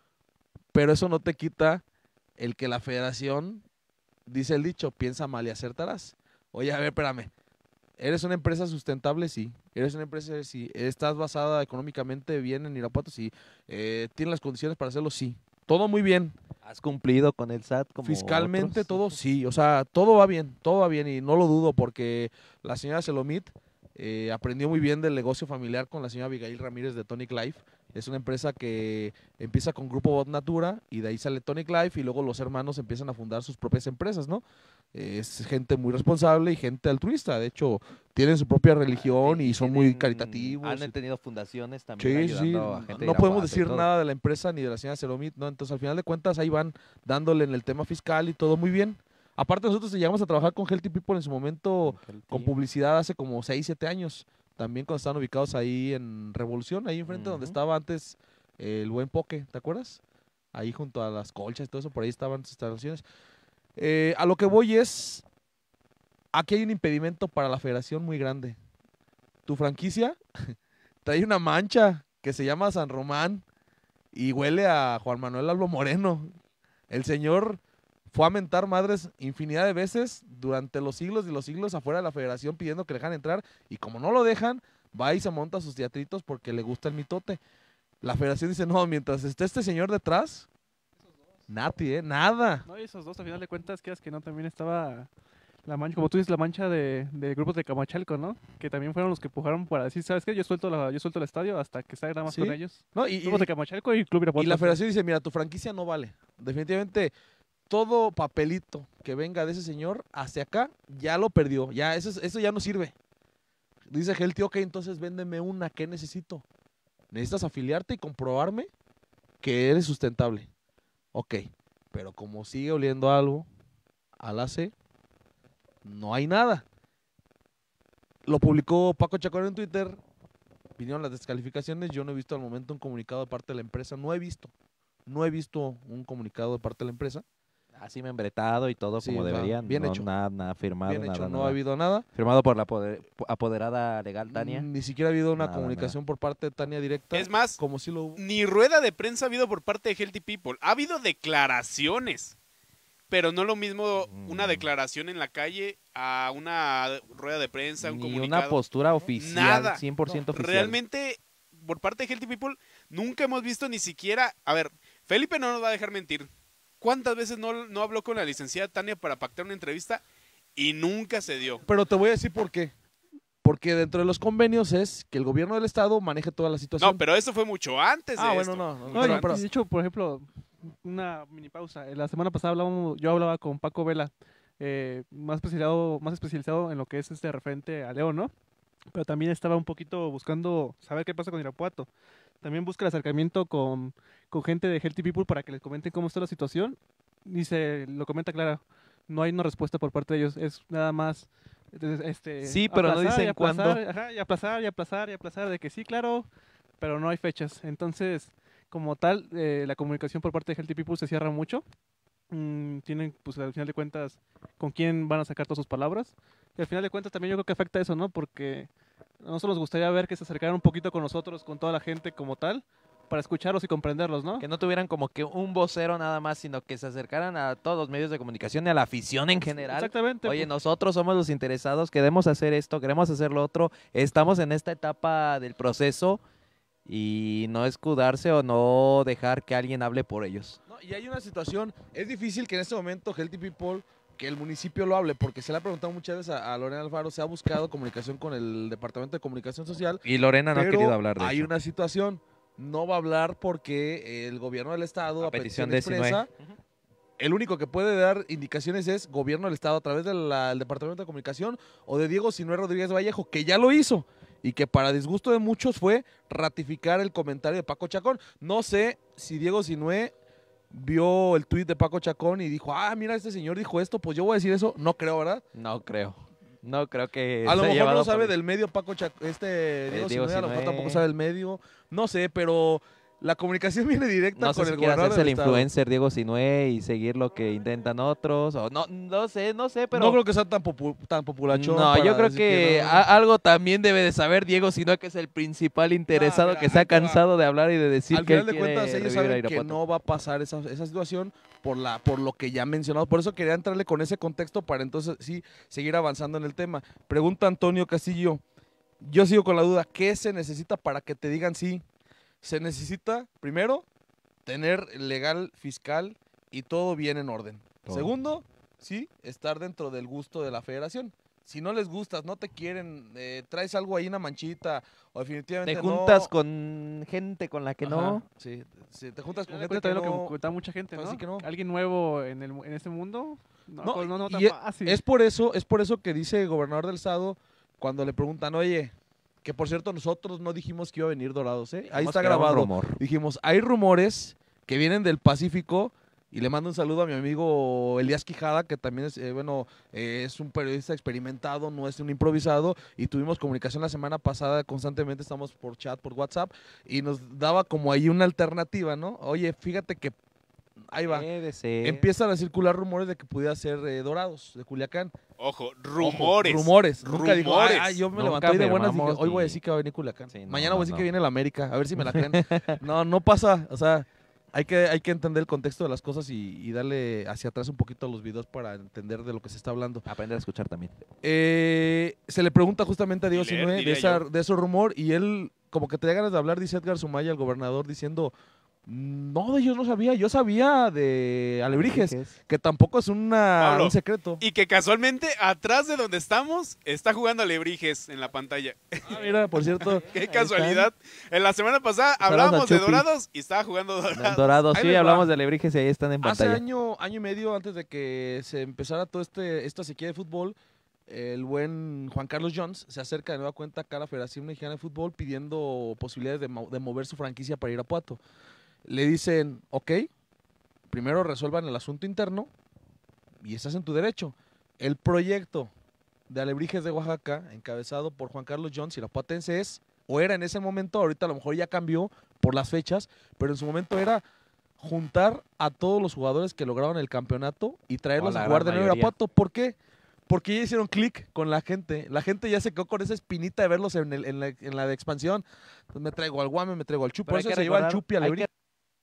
Pero eso no te quita el que la federación, dice el dicho, piensa mal y acertarás. Oye, a ver, espérame. ¿Eres una empresa sustentable? Sí. ¿Eres una empresa? Sí. ¿Estás basada económicamente bien en Irapuato? Sí. Eh, ¿Tienes las condiciones para hacerlo? Sí. Todo muy bien. ¿Has cumplido con el S A T como Fiscalmente otros? todo sí, o sea, todo va bien, todo va bien y no lo dudo porque la señora Selomit eh, aprendió muy bien del negocio familiar con la señora Abigail Ramírez de Tonic Life. Es una empresa que empieza con Grupo Bot Natura y de ahí sale Tonic Life y luego los hermanos empiezan a fundar sus propias empresas, ¿no? Es gente muy responsable y gente altruista. De hecho, tienen su propia religión y son muy Tienen- caritativos. Han y- tenido fundaciones también Sí, sí, ayudando a gente de no podemos Irapuato y decir todo. nada de la empresa ni de la señora Ceromit, ¿no? Entonces, al final de cuentas, ahí van dándole en el tema fiscal y todo muy bien. Aparte, nosotros llegamos a trabajar con Healthy People en su momento con Sí. publicidad hace como seis, siete años. También cuando estaban ubicados ahí en Revolución, ahí enfrente donde Ujú. estaba antes el Buen Poke, ¿te acuerdas? Ahí junto a las colchas y todo eso, por ahí estaban sus instalaciones. Eh, a lo que voy es, aquí hay un impedimento para la federación muy grande. Tu franquicia trae una mancha que se llama San Román y huele a Juan Manuel Albo Moreno. El señor fue a mentar madres infinidad de veces durante los siglos y los siglos afuera de la federación pidiendo que le dejan entrar y como no lo dejan, va y se monta sus teatritos porque le gusta el mitote. La federación dice, no, mientras esté este señor detrás, Nati, ¿eh? Nada. No, y esos dos, al final de cuentas, quieras que no, también estaba la mancha, como tú dices, la mancha de, de grupos de Camachalco, ¿no? Que también fueron los que empujaron para decir, ¿sabes qué? Yo suelto, la, yo suelto el estadio hasta que salga nada más Sí. con ellos. No, y, y- Grupos de Camachalco y Club Irapuato. y la federación dice, mira, tu franquicia no vale. Definitivamente, todo papelito que venga de ese señor hacia acá, ya lo perdió. Ya, eso, es- eso ya no sirve. Dice Helti, ok, entonces véndeme una, ¿qué necesito? Necesitas afiliarte y comprobarme que eres sustentable. Ok, pero como sigue oliendo algo, a la C, no hay nada. Lo publicó Paco Chacón en Twitter, vinieron las descalificaciones, yo no he visto al momento un comunicado de parte de la empresa, no he visto, no he visto un comunicado de parte de la empresa, Así membretado y todo Sí, como o sea, deberían. bien no, hecho. Nada, nada firmado, bien nada, hecho, no nada. ha habido nada, Firmado por la poder- apoderada legal Tania. ni siquiera ha habido una Nada, comunicación por parte de Tania directa, Es más, como si lo hubo. ni rueda de prensa ha habido por parte de Healthy People. Ha habido declaraciones, pero no lo mismo una Mm. declaración en la calle a una rueda de prensa, un Ni comunicado. una postura oficial, Nada. cien por ciento oficial. Realmente, por parte de Healthy People, nunca hemos visto ni siquiera... A ver, Felipe no nos va a dejar mentir. ¿Cuántas veces no, no habló con la licenciada Tania para pactar una entrevista y nunca se dio? Pero te voy a decir por qué. Porque dentro de los convenios es que el gobierno del estado maneje toda la situación. No, pero eso fue mucho antes de Ah, bueno, esto. no, no, No, pero- y- pero- y de hecho, por ejemplo, una mini pausa. La semana pasada hablábamos, yo hablaba con Paco Vela. eh, más especializado, más especializado en lo que es este referente a León, ¿no? Pero también estaba un poquito buscando saber qué pasa con Irapuato. También busca el acercamiento con, con gente de Healthy People para que les comenten cómo está la situación. Y se lo comenta Clara, no hay una respuesta por parte de ellos, es nada más este, Sí, pero no aplazar y dicen aplazar, cuándo. ajá, y aplazar y aplazar y aplazar de que sí, claro, pero no hay fechas. Entonces, como tal, eh, la comunicación por parte de Healthy People se cierra mucho. Mm, tienen, pues al final de cuentas, con quién van a sacar todas sus palabras. Y al final de cuentas también yo creo que afecta eso, ¿no? Porque a nosotros nos gustaría ver que se acercaran un poquito con nosotros, con toda la gente como tal, para escucharlos y comprenderlos, ¿no? Que no tuvieran como que un vocero nada más, sino que se acercaran a todos los medios de comunicación y a la afición en general. Exactamente. Oye, pues, nosotros somos los interesados, queremos hacer esto, queremos hacer lo otro, estamos en esta etapa del proceso y no escudarse o no dejar que alguien hable por ellos. No, y hay una situación, es difícil que en este momento Healthy People, que el municipio lo hable, porque se le ha preguntado muchas veces a, a Lorena Alfaro, se ha buscado comunicación con el Departamento de Comunicación Social, Y Lorena no ha pero querido hablar de hay eso. una situación, no va a hablar porque el gobierno del estado, A a, petición petición, de expresa, el único que puede dar indicaciones es gobierno del estado a través del Departamento de Comunicación o de Diego Sinué Rodríguez Vallejo, que ya lo hizo y que para disgusto de muchos fue ratificar el comentario de Paco Chacón. No sé si Diego Sinué vio el tuit de Paco Chacón y dijo, ah, mira, este señor dijo esto, pues yo voy a decir eso. No creo, ¿verdad? No creo. No creo que A lo se haya mejor llevado no sabe por- del medio Paco Chacón, este Diego, Diego Sinué, a lo mejor Sinué. tampoco sabe del medio. No sé, pero la comunicación viene directa No sé con si el quiere gobernador hacerse el del estado. influencer Diego Sinué y seguir lo que intentan otros. O no, no sé, no sé, pero... No creo que sea tan, popu- tan populachón. No, para yo creo decir que, no. a- algo también debe de saber Diego Sinué, que es el principal interesado, mira, que se ha ahí te va. cansado de hablar y de decir Al que final él de cuentas, quiere ellos revivir a saben que Irapuato. no va a pasar esa, esa situación por, la, por lo que ya han mencionado. Por eso quería entrarle con ese contexto para entonces sí seguir avanzando en el tema. Pregunta Antonio Castillo. Yo sigo con la duda. ¿Qué se necesita para que te digan sí? Se necesita, primero, tener legal, fiscal y todo bien en orden. Todo. Segundo, sí, estar dentro del gusto de la federación. Si no les gustas, no te quieren, eh, traes algo ahí, una manchita, o definitivamente Te no- juntas con gente con la que Ajá, no... Sí, sí, te juntas con al final gente de cuentas que también lo que no... comentaba mucha gente, Así ¿no? que no. Alguien nuevo en, el, en este mundo, no, No, pues, no, no y tan es- fácil. Es por eso, es por eso que dice el gobernador del estado cuando le preguntan, oye, que por cierto nosotros no dijimos que iba a venir Dorados, ¿eh? Ahí Dijimos está que era un grabado. rumor. Dijimos, hay rumores que vienen del Pacífico y le mando un saludo a mi amigo Elías Quijada, que también es, eh, bueno, eh, es un periodista experimentado, no es un improvisado, y tuvimos comunicación la semana pasada, constantemente estamos por chat, por WhatsApp, y nos daba como ahí una alternativa, ¿no? Oye, fíjate que ahí va. Puede ser. Empiezan a circular rumores de que pudiera ser eh, Dorados, de Culiacán. Ojo, Ojo, rumores. rumores. Nunca digo, Rumores. ay, ay, yo me Nunca levanté hoy de buenas y dije, afirmamos hoy voy a ni- decir que va a venir Culiacán. Sí, no, Mañana no, voy a decir no. que viene el América, a ver si me la creen. No, no pasa. O sea, hay que, hay que entender el contexto de las cosas y, y darle hacia atrás un poquito a los videos para entender de lo que se está hablando. Aprender a escuchar también. Eh, se le pregunta justamente a Diego Y leer, Sinué de, diría esa, yo. de ese rumor y él, como que tenía ganas de hablar, dice Edgar Sumaya, el gobernador, diciendo, no, de ellos no sabía, yo sabía de Alebrijes, que tampoco es una, Pablo, un secreto. Y que casualmente atrás de donde estamos está jugando Alebrijes en la pantalla. Ah, mira, por cierto. Qué casualidad. En la semana pasada Saludos hablábamos al de Chupi. Dorados y estaba jugando Dorados. Dorados, Ahí sí, les va. hablamos de Alebrijes y ahí están en Hace pantalla. año, año y medio antes de que se empezara todo este esta sequía de fútbol, el buen Juan Carlos Jones se acerca de nueva cuenta acá a la Federación Mexicana de Fútbol pidiendo posibilidades de, mo- de mover su franquicia para Irapuato. Le dicen, ok, primero resuelvan el asunto interno y estás en tu derecho. El proyecto de Alebrijes de Oaxaca, encabezado por Juan Carlos Jones, irapuatense es, o era en ese momento, ahorita a lo mejor ya cambió por las fechas, pero en su momento era juntar a todos los jugadores que lograron el campeonato y traerlos O la a jugar de gran nuevo a mayoría. Irapuato. ¿Por qué? Porque ya hicieron clic con la gente. La gente ya se quedó con esa espinita de verlos en, el- en la, en la de expansión. Entonces me traigo al Guame, me traigo al Chupi. Pero Por hay eso que se lleva al recordar- Chupi a hay Alebrijes. que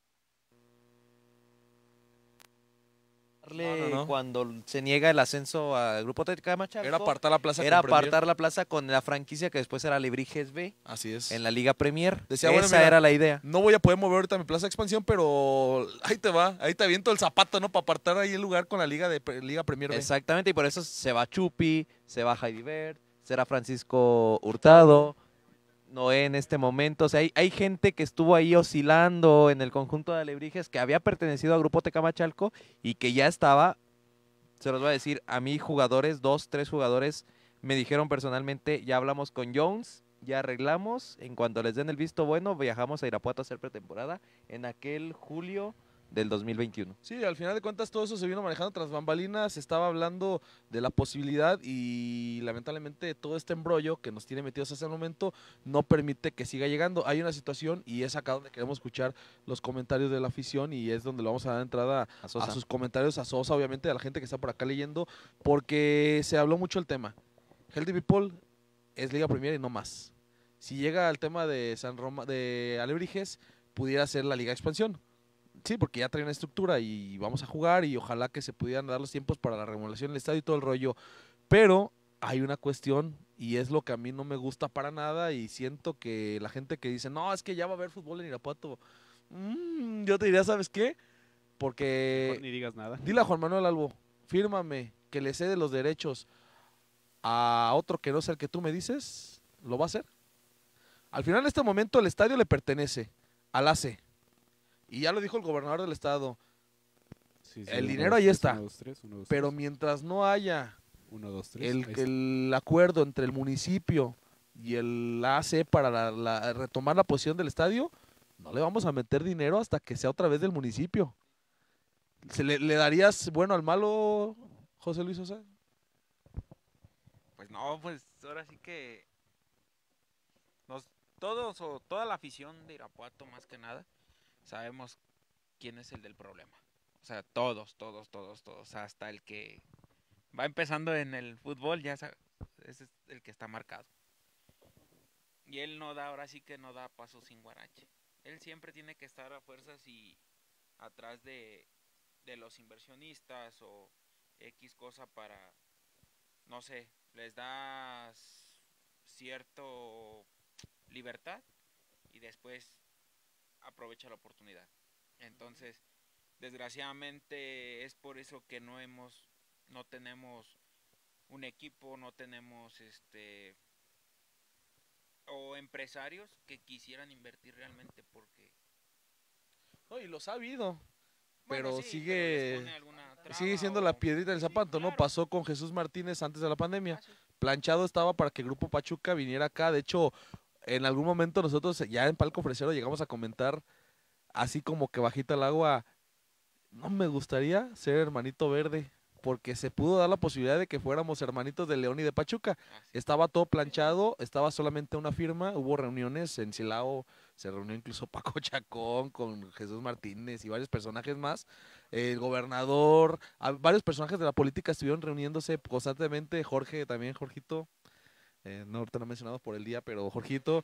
No, no, no. Cuando se niega el ascenso al Grupo Tecamachalco, Era apartar la plaza. era con Premier. apartar la plaza con la franquicia que después era Alebrijes B Así es. en la Liga Premier. Decía, Esa bueno, mira, era la idea. No voy a poder mover ahorita mi plaza de expansión, pero ahí te va. Ahí te aviento el zapato, ¿no? Para apartar ahí el lugar con la Liga de Pre- Liga Premier B. Exactamente, y por eso se va Chupi, se va Heidi Bert, será Francisco Hurtado, Noé en este momento. O sea, hay, hay gente que estuvo ahí oscilando en el conjunto de Alebrijes que había pertenecido al Grupo Tecamachalco y que ya estaba Se los voy a decir, a mí jugadores, dos, tres jugadores, me dijeron personalmente, ya hablamos con Jones, ya arreglamos, en cuanto les den el visto bueno, viajamos a Irapuato a hacer pretemporada en aquel julio del dos mil veintiuno. Sí, al final de cuentas todo eso se vino manejando tras bambalinas, se estaba hablando de la posibilidad y lamentablemente todo este embrollo que nos tiene metidos hasta el momento no permite que siga llegando. Hay una situación y es acá donde queremos escuchar los comentarios de la afición y es donde le vamos a dar entrada A Sosa. a sus comentarios, a Sosa, obviamente, a la gente que está por acá leyendo, porque se habló mucho el tema. Healthy People es Liga Premier y no más. Si llega al tema de San Roma, de Alebrijes, pudiera ser la Liga Expansión. Sí, porque ya trae una estructura y vamos a jugar y ojalá que se pudieran dar los tiempos para la remodelación del estadio y todo el rollo. Pero hay una cuestión y es lo que a mí no me gusta para nada y siento que la gente que dice, no, es que ya va a haber fútbol en Irapuato, mm, yo te diría, ¿sabes qué? Porque Mejor ni digas nada. dile a Juan Manuel Albo, fírmame que le cede los derechos a otro que no sea el que tú me dices, ¿lo va a hacer? Al final, en este momento, el estadio le pertenece al A C. Y ya lo dijo el gobernador del estado. Sí, sí, El uno, dinero dos, ahí tres, está. uno, dos, tres, uno, dos, Pero tres. mientras no haya Uno, dos, tres, el, ahí está. el acuerdo entre el municipio y el A C para la- la- retomar la posición del estadio, no le vamos a meter dinero hasta que sea otra vez del municipio. ¿Se le, le darías bueno al malo, José Luis Sosa? Pues no, pues ahora sí que nos, todos o toda la afición de Irapuato más que nada sabemos quién es el del problema. O sea, todos, todos, todos, todos, hasta el que va empezando en el fútbol ya sabe, ese es el que está marcado. Y él no da, ahora sí que no da paso sin guarache. Él siempre tiene que estar a fuerzas y atrás de, de los inversionistas o X cosa para, no sé, les das cierto libertad y después aprovecha la oportunidad. Entonces, desgraciadamente es por eso que no hemos, no tenemos un equipo, no tenemos este o empresarios que quisieran invertir realmente porque No, y los ha habido. bueno, Pero sí, sigue- les pone alguna traba Sigue siendo la o- piedrita del sí, zapato, ¿no? claro. Pasó con Jesús Martínez antes de la pandemia. Ah, sí. Planchado estaba para que el Grupo Pachuca viniera acá. De hecho, en algún momento nosotros ya en Palco Fresero llegamos a comentar así como que bajita el agua, no me gustaría ser hermanito verde, porque se pudo dar la posibilidad de que fuéramos hermanitos de León y de Pachuca. Ah, sí. Estaba todo planchado, estaba solamente una firma, hubo reuniones en Silao, se reunió incluso Paco Chacón con Jesús Martínez y varios personajes más. El gobernador, a- varios personajes de la política estuvieron reuniéndose constantemente. Jorge también, Jorgito, eh, no, ahorita no mencionado por el día, pero Jorgito.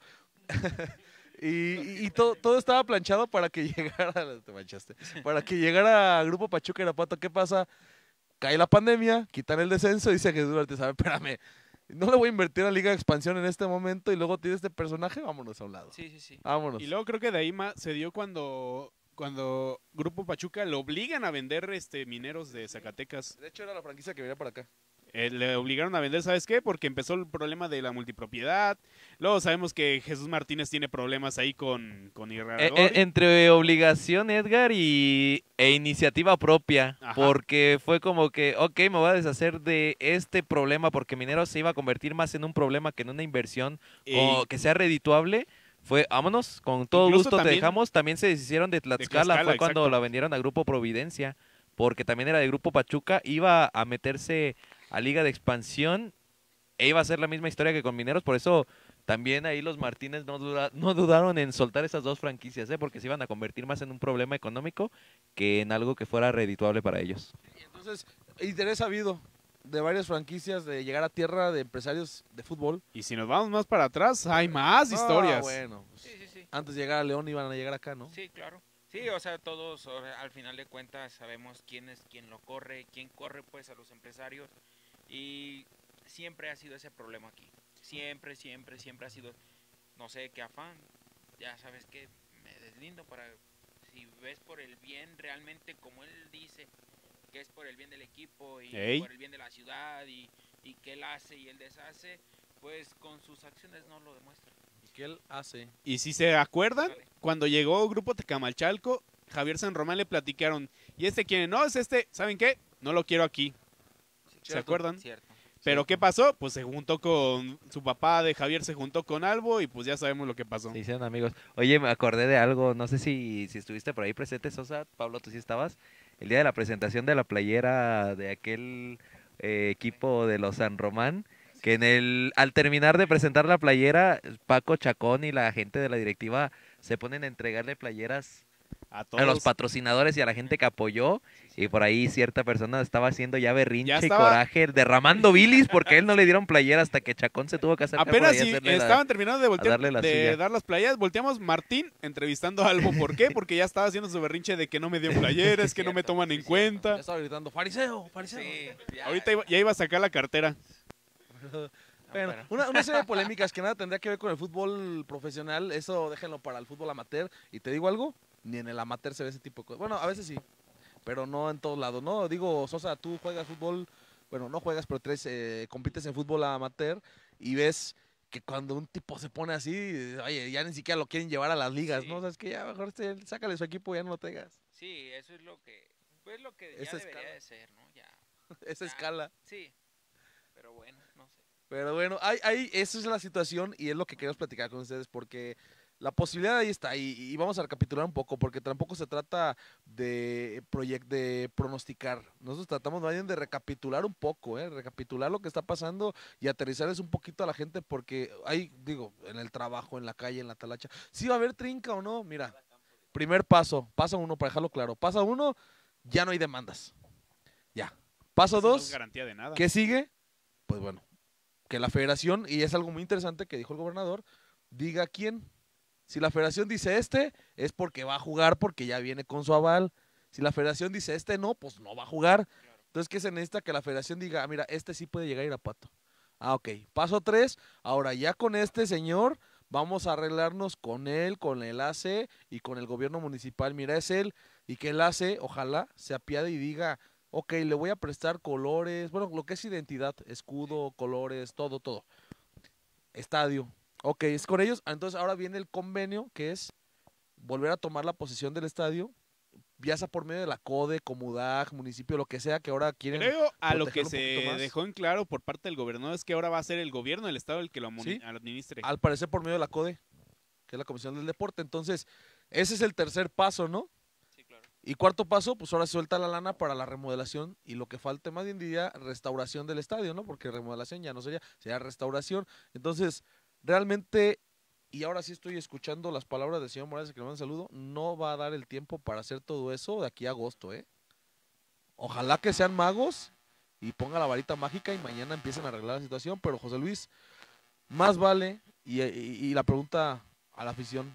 y y, y todo, todo estaba planchado para que llegara, te manchaste, para que llegara Grupo Pachuca Irapuato. ¿Qué pasa? Cae la pandemia, quitan el descenso y dice Jesús Martínez, a ver, espérame, no le voy a invertir a Liga de Expansión en este momento y luego tiene este personaje, vámonos a un lado. Sí, sí, sí. Vámonos. Y luego creo que de ahí ma- se dio cuando cuando Grupo Pachuca lo obligan a vender este mineros de Zacatecas. De hecho, era la franquicia que venía para acá. Eh, le obligaron a vender, ¿sabes qué? Porque empezó el problema de la multipropiedad. Luego sabemos que Jesús Martínez tiene problemas ahí con, con Eh, Irraragorri. eh, entre obligación, Edgar, y, e iniciativa propia, Ajá. porque fue como que, ok, me voy a deshacer de este problema porque Mineros se iba a convertir más en un problema que en una inversión o Y- que sea redituable. Fue, vámonos, con todo Incluso gusto te también- dejamos. También se deshicieron de Tlaxcala, Tlaxcala, fue cuando exacto. la vendieron a Grupo Providencia, porque también era de Grupo Pachuca, iba a meterse a Liga de Expansión e iba a ser la misma historia que con Mineros, por eso también ahí los Martínez no, duda- no dudaron en soltar esas dos franquicias, ¿eh? Porque se iban a convertir más en un problema económico que en algo que fuera redituable para ellos. Y entonces, interés ha habido de varias franquicias de llegar a tierra de empresarios de fútbol. Y si nos vamos más para atrás, hay más Ah, historias. bueno, pues, Sí, sí, sí. antes de llegar a León iban a llegar acá, ¿no? Sí, claro. Sí, o sea, todos o sea, al final de cuentas sabemos quién es quien lo corre, quién corre pues a los empresarios y siempre ha sido ese problema aquí. Siempre, siempre, siempre ha sido, no sé qué afán, ya sabes que me deslindo para, si ves por el bien realmente como él dice, que es por el bien del equipo y Ey. por el bien de la ciudad y, y que él hace y él deshace, pues con sus acciones no lo demuestra. ¿Y qué él hace? Y si se acuerdan, Vale. cuando llegó Grupo Tecamalchalco, Javier San Román le platicaron, ¿y este quién? No, es este, ¿saben qué? No lo quiero aquí. ¿se Cierto. acuerdan? Cierto. Pero ¿qué pasó? Pues se juntó con su papá de Javier, se juntó con Albo y pues ya sabemos lo que pasó. Se hicieron amigos. Oye, me acordé de algo, no sé si, si estuviste por ahí presente, Sosa. Pablo, tú sí estabas. El día de la presentación de la playera de aquel eh, equipo de los San Román, que en el al terminar de presentar la playera, Paco Chacón y la gente de la directiva se ponen a entregarle playeras A a todos. los patrocinadores y a la gente que apoyó. Y por ahí cierta persona estaba haciendo ya berrinche Ya y estaba- coraje, derramando bilis porque a él no le dieron playera hasta que Chacón se tuvo que acercar por Apenas ahí a si hacerle la- estaban terminando de voltear, darle la de suya. dar las playas, volteamos Martín entrevistando a Albo. ¿Por qué? Porque ya estaba haciendo su berrinche de que no me dio playeras, que no me Cierto, toman sí, en cierto. cuenta. Ya estaba gritando, fariseo, fariseo. Sí, ya. Ahorita iba- ya iba a sacar la cartera. No, Bueno, pero- una, una serie de polémicas que nada tendría que ver con el fútbol profesional, eso déjenlo para el fútbol amateur. Y te digo algo, ni en el amateur se ve ese tipo de cosas. Bueno, a veces sí, pero no en todos lados, ¿no? Digo, Sosa, tú juegas fútbol, bueno, no juegas, pero tres, eh, compites en fútbol amateur y ves que cuando un tipo se pone así, oye, ya ni siquiera lo quieren llevar a las ligas, Sí. ¿no? O sea, es que ya mejor este, sácale su equipo y ya no lo tengas. Sí, eso es lo que, pues lo que ya Esa debería escala. de ser, ¿no? Ya, Esa Ya. escala. sí. Pero bueno, no sé. Pero bueno, hay, hay, esa es la situación y es lo que queremos platicar con ustedes porque la posibilidad ahí está y, y vamos a recapitular un poco porque tampoco se trata de, proyec- de pronosticar. Nosotros tratamos más bien de recapitular un poco, ¿eh? Recapitular lo que está pasando y aterrizarles un poquito a la gente porque hay, digo, en el trabajo, en la calle, en la talacha, si va a haber trinca o no, mira, primer paso, paso uno para dejarlo claro, paso uno, ya no hay demandas, ya. Paso Eso no es dos, garantía de nada. ¿qué sigue? Pues bueno, que la federación, y es algo muy interesante que dijo el gobernador, diga quién. Si la federación dice este, es porque va a jugar porque ya viene con su aval. Si la federación dice este no, pues no va a jugar. Entonces, ¿qué se necesita? Que la federación diga, ah, mira, este sí puede llegar a Irapuato. Ah, ok. Paso tres, ahora ya con este señor vamos a arreglarnos con él, con el A C y con el gobierno municipal. Mira, es él. Y que el A C, ojalá, se apiade y diga, ok, le voy a prestar colores, bueno, lo que es identidad, escudo, colores, todo, todo. Estadio. Ok, es con ellos. Entonces ahora viene el convenio, que es volver a tomar la posesión del estadio, ya sea por medio de la CODE, Comudag, municipio, lo que sea, que ahora quieren... Creo a lo que protegerlo un poquito se más. dejó en claro por parte del gobernador es que ahora va a ser el gobierno del estado el que lo amoni- Sí. administre. Al parecer por medio de la CODE, que es la Comisión del Deporte. Entonces, ese es el tercer paso, ¿no? Sí, claro. Y cuarto paso, pues ahora se suelta la lana para la remodelación y lo que falte más bien diría restauración del estadio, ¿no? Porque remodelación ya no sería, sería restauración. Entonces, realmente, y ahora sí estoy escuchando las palabras del señor Morales, que le mando un saludo, no va a dar el tiempo para hacer todo eso de aquí a agosto, ¿eh? Ojalá que sean magos y ponga la varita mágica y mañana empiecen a arreglar la situación, pero José Luis, más vale, y, y- y la pregunta a la afición,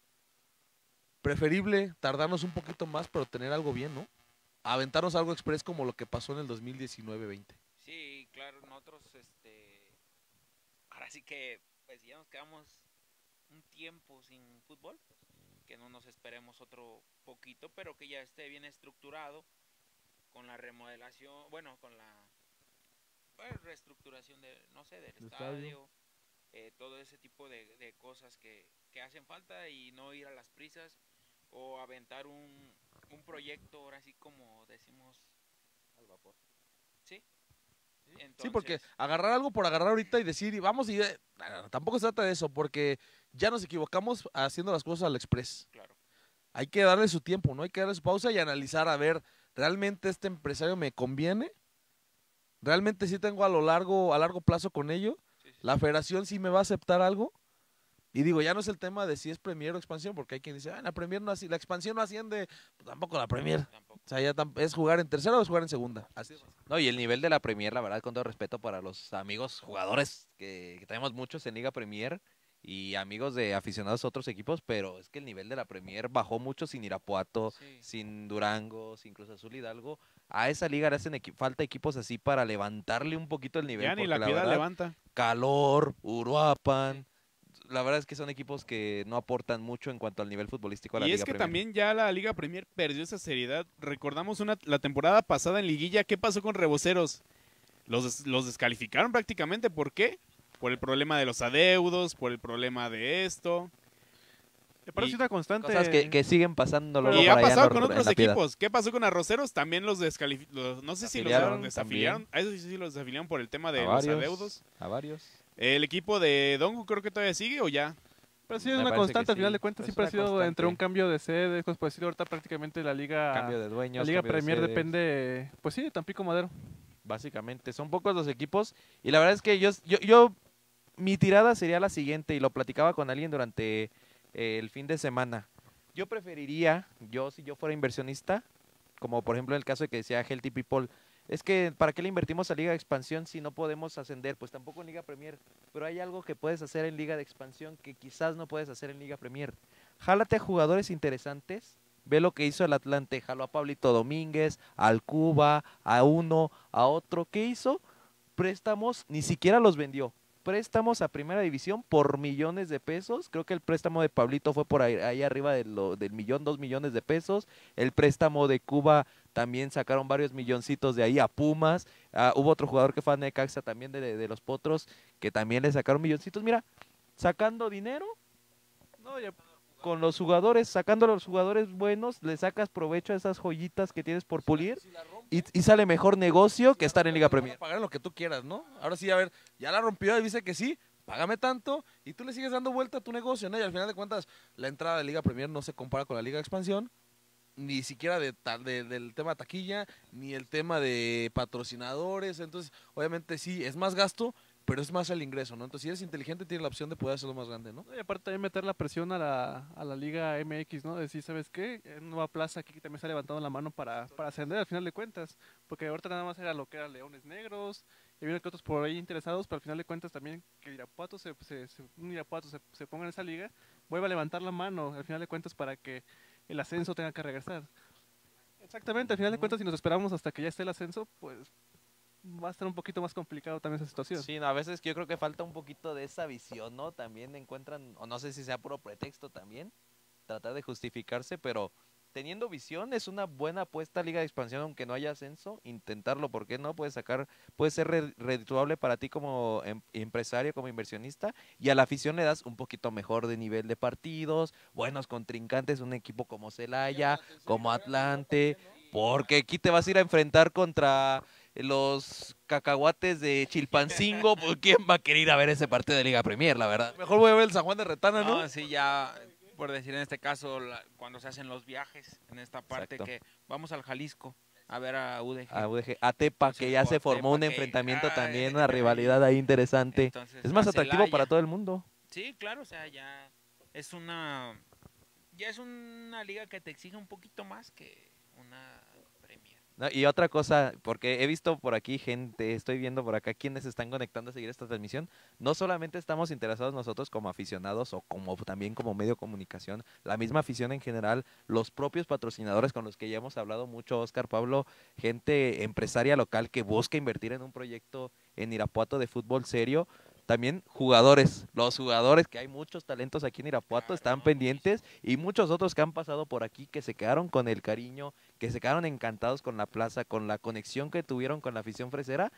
preferible tardarnos un poquito más, pero tener algo bien, ¿no? Aventarnos algo express como lo que pasó en el dos mil diecinueve veinte. Sí, claro, nosotros, este, ahora sí que, pues ya nos quedamos un tiempo sin fútbol, que no nos esperemos otro poquito, pero que ya esté bien estructurado con la remodelación, bueno, con la pues, reestructuración de, no sé, del Del estadio. estadio, eh, todo ese tipo de, de cosas que, que hacen falta y no ir a las prisas o aventar un, un proyecto, ahora sí como decimos, al vapor. Sí. Sí, porque Entonces, agarrar algo por agarrar ahorita y decir, y vamos, y eh, tampoco se trata de eso, porque ya nos equivocamos haciendo las cosas al express. claro. Hay que darle su tiempo, ¿no? Hay que darle su pausa y analizar, a ver, ¿realmente este empresario me conviene? ¿Realmente sí tengo a lo largo, a largo plazo con ello? Sí, sí, ¿La federación sí me va a aceptar algo? Y digo, ya no es el tema de si es Premier o expansión, porque hay quien dice, ah, la Premier no así, la expansión no asciende, pues tampoco la Premier. tampoco. O sea, ya tam- es jugar en tercera o es jugar en segunda. Así es. No, y el nivel de la Premier, la verdad, con todo respeto para los amigos jugadores, que, que tenemos muchos en Liga Premier y amigos de aficionados a otros equipos, pero es que el nivel de la Premier bajó mucho sin Irapuato, Sí. sin Durango, sin Cruz Azul Hidalgo. A esa liga le hacen equi- falta equipos así para levantarle un poquito el nivel. Ya ni porque la piedad verdad, levanta. Calor, Uruapan. La verdad es que son equipos que no aportan mucho en cuanto al nivel futbolístico a la Y Liga es que Premier. también ya la Liga Premier perdió esa seriedad. Recordamos una, la temporada pasada en Liguilla, ¿qué pasó con Reboceros? Los, des- los descalificaron prácticamente, ¿por qué? Por el problema de los adeudos, por el problema de esto. Me parece Y una constante. Cosas que, que siguen pasando luego Y por ha allá en pasado Or- con en otros La Piedad. equipos. ¿Qué pasó con Arroceros? También los descalificaron. No sé si los Desafiliaron desafiliaron. A eso sí, sí los desafiliaron por el tema de A los varios, adeudos. a varios. El equipo de Dongu creo que todavía sigue o ya. Pero sí es Me una parece que constante, al final sí, de cuentas es siempre ha una sido constante. entre un cambio de sede, cosas por decirlo, ahorita prácticamente la liga, Cambio de dueños, la liga cambio de Premier sedes. depende, pues sí, de Tampico Madero. Básicamente, son pocos los equipos. Y la verdad es que yo, yo, yo mi tirada sería la siguiente, y lo platicaba con alguien durante eh, el fin de semana. Yo preferiría, yo si yo fuera inversionista, como por ejemplo en el caso de que decía Healthy People, es que ¿para qué le invertimos a Liga de Expansión si no podemos ascender? Pues tampoco en Liga Premier, pero hay algo que puedes hacer en Liga de Expansión que quizás no puedes hacer en Liga Premier. Jálate a jugadores interesantes. Ve lo que hizo el Atlante, jaló a Pablito Domínguez, al Cuba, a uno, a otro. ¿Qué hizo? Préstamos, ni siquiera los vendió. Préstamos a primera división por millones de pesos. Creo que el préstamo de Pablito fue por ahí, ahí arriba de lo, del millón, dos millones de pesos. El préstamo de Cuba también sacaron varios milloncitos de ahí a Pumas. Ah, hubo otro jugador que fue a Necaxa también de, de, de los Potros, que también le sacaron milloncitos. Mira, sacando dinero, No, ya, con los jugadores, sacando a los jugadores buenos, le sacas provecho a esas joyitas que tienes por pulir y, y sale mejor negocio que estar en Liga Premier. Pagar lo que tú quieras, ¿no? Ahora sí, a ver, ya la rompió y dice que sí, págame tanto y tú le sigues dando vuelta a tu negocio, ¿no? Y al final de cuentas, la entrada de Liga Premier no se compara con la Liga de Expansión, ni siquiera de, tal- de- del tema taquilla, ni el tema de patrocinadores. Entonces, obviamente sí, es más gasto, pero es más el ingreso, ¿no? Entonces, si eres inteligente, tienes la opción de poder hacerlo más grande, ¿no? no, y aparte también meter la presión a la, a la Liga M X, ¿no? Decir, ¿sabes qué? En Nueva Plaza aquí también está levantando la mano para, para ascender al final de cuentas, porque ahorita nada más era lo que era Leones Negros, y vienen que otros por ahí interesados, pero al final de cuentas también que Irapuato se, se, se- un Irapuato se, se ponga en esa liga, vuelva a levantar la mano al final de cuentas para que el ascenso tenga que regresar. Exactamente, al final de cuentas si nos esperamos hasta que ya esté el ascenso, pues va a estar un poquito más complicado también esa situación. Sí, no, a veces yo creo que falta un poquito de esa visión, ¿no? También encuentran, o no sé si sea puro pretexto también, tratar de justificarse, pero teniendo visión es una buena apuesta a Liga de Expansión, aunque no haya ascenso, intentarlo, ¿por qué no? Puede sacar, puede ser re- redituable para ti como em- empresario, como inversionista, y a la afición le das un poquito mejor de nivel de partidos, buenos contrincantes, un equipo como Celaya, como Atlante, porque aquí te vas a ir a enfrentar contra los cacahuates de Chilpancingo, pues quién va a querer ir a ver ese partido de Liga Premier, la verdad. Mejor voy a ver el San Juan de Retana, ¿no? No, sí, ya, por decir en este caso, la- cuando se hacen los viajes, en esta parte Exacto. que vamos al Jalisco a ver a U D G. A U D G, a Tepa, Entonces, que ya o se a formó un Tepa, que- enfrentamiento ay, también, una ay. rivalidad ahí interesante. Entonces, Es más a atractivo para Celaya. todo el mundo. Sí, claro, o sea, ya es una ya es una liga que te exige un poquito más que una Premier. No, y otra cosa, porque he visto por aquí gente, estoy viendo por acá quienes se están conectando a seguir esta transmisión. No solamente estamos interesados nosotros como aficionados o como también como medio de comunicación, la misma afición en general, los propios patrocinadores con los que ya hemos hablado mucho, Oscar, Pablo, gente empresaria local que busca invertir en un proyecto en Irapuato de fútbol serio. También jugadores, los jugadores, que hay muchos talentos aquí en Irapuato, Claro, están no, pendientes, y muchos otros que han pasado por aquí, que se quedaron con el cariño, que se quedaron encantados con la plaza, con la conexión que tuvieron con la afición fresera.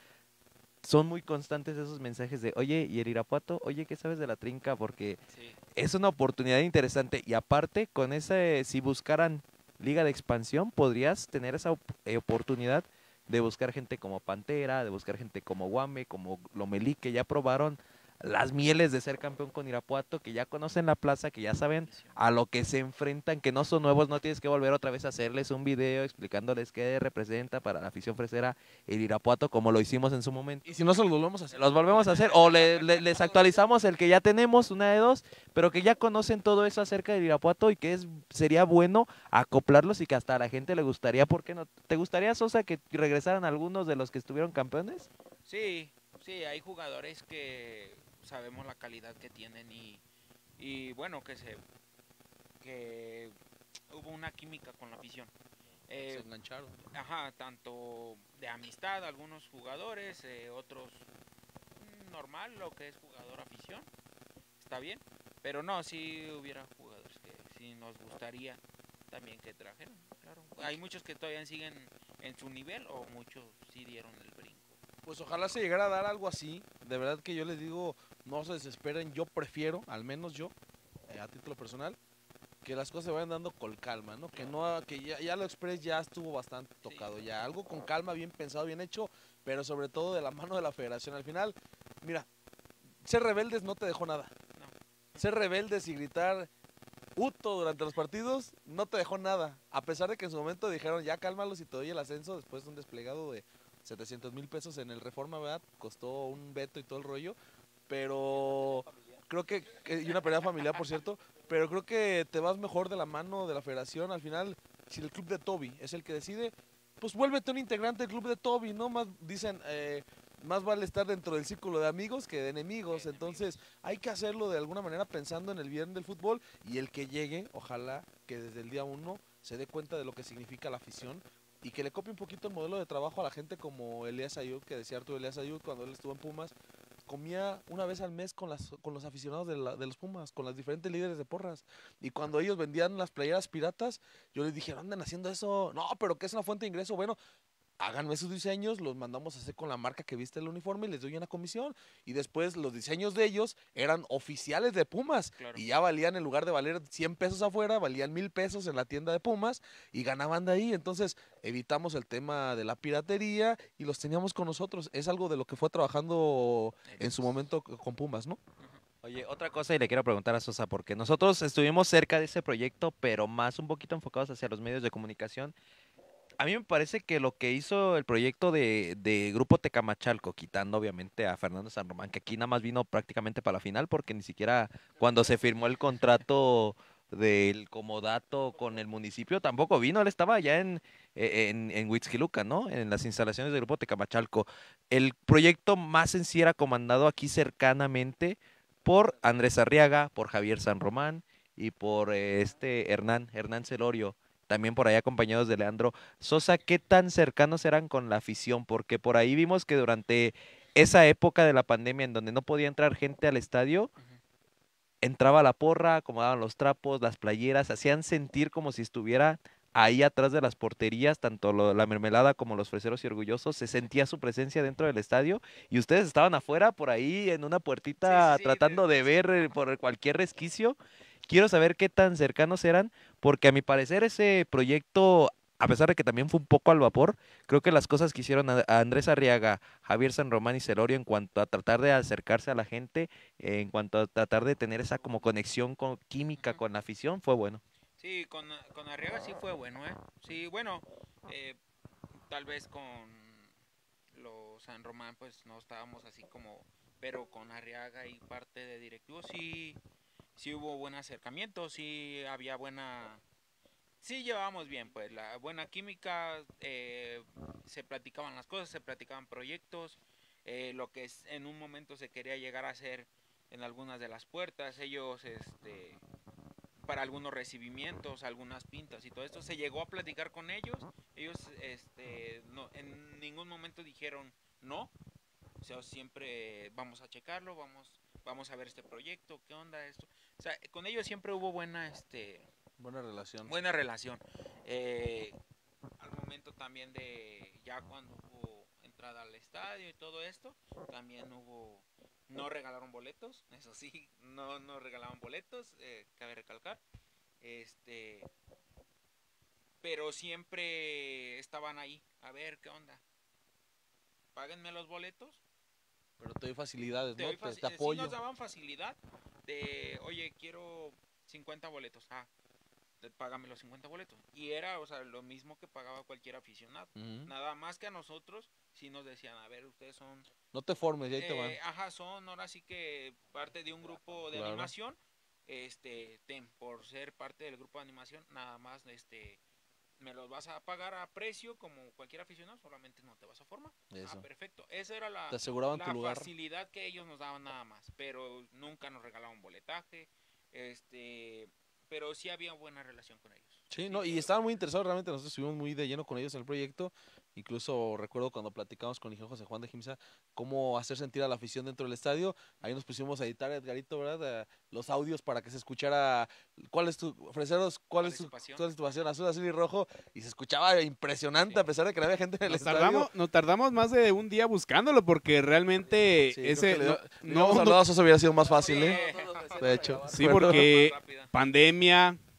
Son muy constantes esos mensajes de, oye, ¿y el Irapuato? Oye, ¿qué sabes de la trinca? Porque Sí. es una oportunidad interesante, y aparte, con ese, si buscaran Liga de Expansión, podrías tener esa op- eh, oportunidad de buscar gente como Pantera, de buscar gente como Guame, como Lomelí, que ya probaron las mieles de ser campeón con Irapuato, que ya conocen la plaza, que ya saben a lo que se enfrentan, que no son nuevos, no tienes que volver otra vez a hacerles un video explicándoles qué representa para la afición fresera el Irapuato, como lo hicimos en su momento. Y si no se lo volvemos a hacer. Los volvemos a hacer, o le- le- les actualizamos el que ya tenemos, una de dos, pero que ya conocen todo eso acerca del Irapuato, y que es sería bueno acoplarlos y que hasta a la gente le gustaría. ¿Por qué no? ¿Te gustaría, Sosa, que regresaran algunos de los que estuvieron campeones? Sí, sí, hay jugadores que sabemos la calidad que tienen y, y bueno, que se que hubo una química con la afición. Eh, Se engancharon. Ajá, tanto de amistad, algunos jugadores, eh, otros mm, normal, lo que es jugador afición, está bien, pero no, si hubiera jugadores que sí nos gustaría también que trajeran, claro. Hay muchos que todavía siguen en su nivel o muchos sí dieron el brinco. Pues ojalá se llegara a dar algo así. De verdad que yo les digo, no se desesperen. Yo prefiero, al menos yo, eh, a título personal, que las cosas se vayan dando con calma, ¿no? Que no que ya, ya lo Express ya estuvo bastante tocado, ya algo con calma, bien pensado, bien hecho, pero sobre todo de la mano de la federación. Al final, mira, ser rebeldes no te dejó nada. No. Ser rebeldes y gritar Uto durante los partidos no te dejó nada, a pesar de que en su momento dijeron ya cálmalos y te doy el ascenso después de un desplegado de setecientos mil pesos en el Reforma, ¿verdad? Costó un veto y todo el rollo, pero creo que, que- y una pelea familiar, por cierto, pero creo que te vas mejor de la mano de la federación. Al final, si el club de Toby es el que decide, pues vuélvete un integrante del club de Toby, ¿no? Más dicen, eh, más vale estar dentro del círculo de amigos que de enemigos, entonces hay que hacerlo de alguna manera pensando en el bien del fútbol, y el que llegue, ojalá que desde el día uno se dé cuenta de lo que significa la afición y que le copie un poquito el modelo de trabajo a la gente como Elías Ayud, que decía Arturo Elías Ayud cuando él estuvo en Pumas, comía una vez al mes con las con los aficionados de, la- de los Pumas, con los diferentes líderes de porras. Y cuando ellos vendían las playeras piratas, yo les dije, "¿No andan haciendo eso? No, pero que es una fuente de ingreso. Bueno, háganme sus diseños, los mandamos a hacer con la marca que viste el uniforme y les doy una comisión". Y después los diseños de ellos eran oficiales de Pumas. Claro. Y ya valían, en lugar de valer cien pesos afuera, valían mil pesos en la tienda de Pumas y ganaban de ahí. Entonces evitamos el tema de la piratería y los teníamos con nosotros. Es algo de lo que fue trabajando en su momento c- con Pumas, ¿no? Oye, otra cosa y le quiero preguntar a Sosa, porque nosotros estuvimos cerca de ese proyecto, pero más un poquito enfocados hacia los medios de comunicación. A mí me parece que lo que hizo el proyecto de, de Grupo Tecamachalco, quitando obviamente a Fernando San Román, que aquí nada más vino prácticamente para la final, porque ni siquiera cuando se firmó el contrato del comodato con el municipio tampoco vino, él estaba allá en, eh, en, en Huixquilucan, ¿no? En las instalaciones del Grupo Tecamachalco. El proyecto más en sí era comandado aquí cercanamente por Andrés Arriaga, por Javier San Román y por eh, este Hernán, Hernán Celorio, también por ahí acompañados de Leandro Sosa. ¿Qué tan cercanos eran con la afición? Porque por ahí vimos que durante esa época de la pandemia en donde no podía entrar gente al estadio, Ujú. entraba la porra, acomodaban los trapos, las playeras, hacían sentir como si estuviera ahí atrás de las porterías, tanto lo- la mermelada como los freseros y orgullosos, se sentía su presencia dentro del estadio y ustedes estaban afuera por ahí en una puertita Sí, sí, sí, tratando de- de ver eh, por cualquier resquicio. Quiero saber qué tan cercanos eran, porque a mi parecer ese proyecto, a pesar de que también fue un poco al vapor, creo que las cosas que hicieron a a Andrés Arriaga, Javier San Román y Celorio en cuanto a tratar de acercarse a la gente, eh, en cuanto a tratar de tener esa como conexión con, química Ujú. con la afición, fue bueno. Sí, con, con Arriaga sí fue bueno, ¿eh? Sí, bueno, eh, tal vez con los San Román pues no estábamos así como, pero con Arriaga y parte de directivos sí, sí hubo buen acercamiento, sí había buena, sí llevábamos bien pues, la buena química, eh, se platicaban las cosas, se platicaban proyectos, eh, lo que es, en un momento se quería llegar a hacer en algunas de las puertas, ellos este para algunos recibimientos, algunas pintas y todo esto. Se llegó a platicar con ellos. Ellos este, no, en ningún momento dijeron no. O sea, siempre vamos a checarlo, vamos, vamos a ver este proyecto, qué onda esto. O sea, con ellos siempre hubo buena, este, Buena relación. buena relación. Eh, al momento también de ya cuando hubo entrada al estadio y todo esto, también hubo, no regalaron boletos, eso sí, no, no regalaban boletos, eh, cabe recalcar, este, pero siempre estaban ahí, a ver qué onda, páguenme los boletos, Pero te doy facilidades, te ¿no? doy Te, faci- te eh, sí apoyo. nos daban facilidad de, oye, quiero cincuenta boletos, ah, te- págame los cincuenta boletos. Y era, o sea, lo mismo que pagaba cualquier aficionado. Ujú. Nada más que a nosotros sí nos decían, a ver, ustedes son, No te formes, y ahí te van. eh, ajá, son ahora sí que parte de un grupo de Claro. animación, este, ten, por ser parte del grupo de animación, nada más, este, me los vas a pagar a precio como cualquier aficionado, solamente no te vas a formar. Eso. Ah, perfecto. Esa era la, Te aseguraban la tu lugar. facilidad que ellos nos daban nada más, pero nunca nos regalaban boletaje, este, pero sí había buena relación con ellos. Sí, no, y pero- estaban muy interesados, realmente nosotros estuvimos muy de lleno con ellos en el proyecto. Incluso recuerdo cuando platicamos con el ingeniero José Juan de Jimsa cómo hacer sentir a la afición dentro del estadio. Ahí nos pusimos a editar, Edgarito, ¿verdad? Eh, los audios para que se escuchara cuál es tu, freseros, cuál, es tu, pasión? cuál es tu pasión, azul, azul y rojo. Y se escuchaba impresionante Sí. a pesar de que no había gente en el Nos estadio. tardamos, nos tardamos más de un día buscándolo porque realmente Sí, creo ese que le- no, le no, hubiéramos no- hablado, eso hubiera sido más fácil, Sí. ¿eh? De hecho. sí, porque Rápida. pandemia,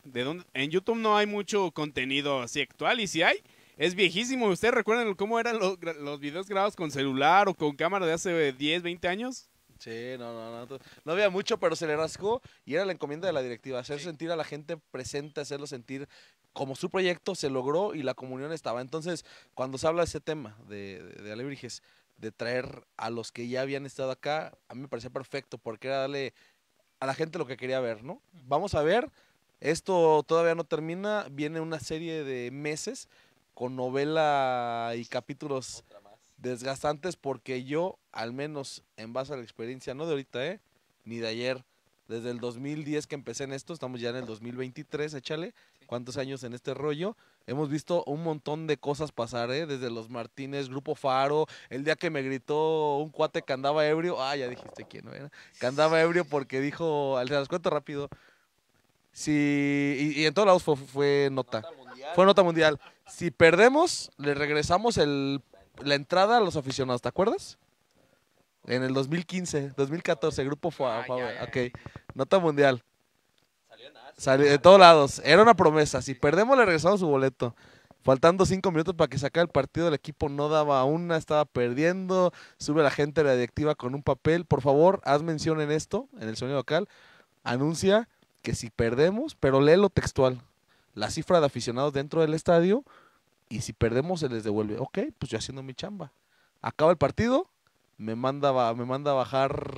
¿De dónde? En YouTube no hay mucho contenido así actual, y si hay, es viejísimo. ¿Ustedes recuerdan cómo eran los, los videos grabados con celular o con cámara de hace diez, veinte años? Sí, no, no, no. No había mucho, pero se le rascó y era la encomienda de la directiva. Hacer Sí. sentir a la gente presente, hacerlo sentir como su proyecto se logró y la comunión estaba. Entonces, cuando se habla de ese tema de, de, de Alebrijes, de traer a los que ya habían estado acá, a mí me parecía perfecto porque era darle a la gente lo que quería ver, ¿no? Vamos a ver, esto todavía no termina, viene una serie de meses con novela y capítulos desgastantes porque yo, al menos en base a la experiencia, no de ahorita, ¿eh? Ni de ayer, desde el dos mil diez que empecé en esto, estamos ya en el dos mil veintitrés, échale, cuántos años en este rollo, hemos visto un montón de cosas pasar, ¿eh? Desde los Martínez, Grupo Faro, el día que me gritó un cuate que andaba ebrio, ah, ya dijiste quién, ¿no era? Que andaba ebrio porque dijo, se las cuento rápido, si, y, y en todos lados fue, fue nota, fue nota mundial, si perdemos, le regresamos el la entrada a los aficionados, ¿te acuerdas? En el dos mil quince, dos mil catorce, Grupo Fa, Ah, Fa- ya, ya, ok, ya. nota mundial. Salió de todos lados, era una promesa, si perdemos le regresamos su boleto. Faltando cinco minutos para que sacara el partido, el equipo no daba una, estaba perdiendo, sube la gente de la directiva con un papel, por favor, haz mención en esto, en el sonido local, anuncia que si perdemos, pero léelo textual, la cifra de aficionados dentro del estadio, y si perdemos se les devuelve. Ok, pues yo haciendo mi chamba. Acaba el partido, me manda, ba- me manda a bajar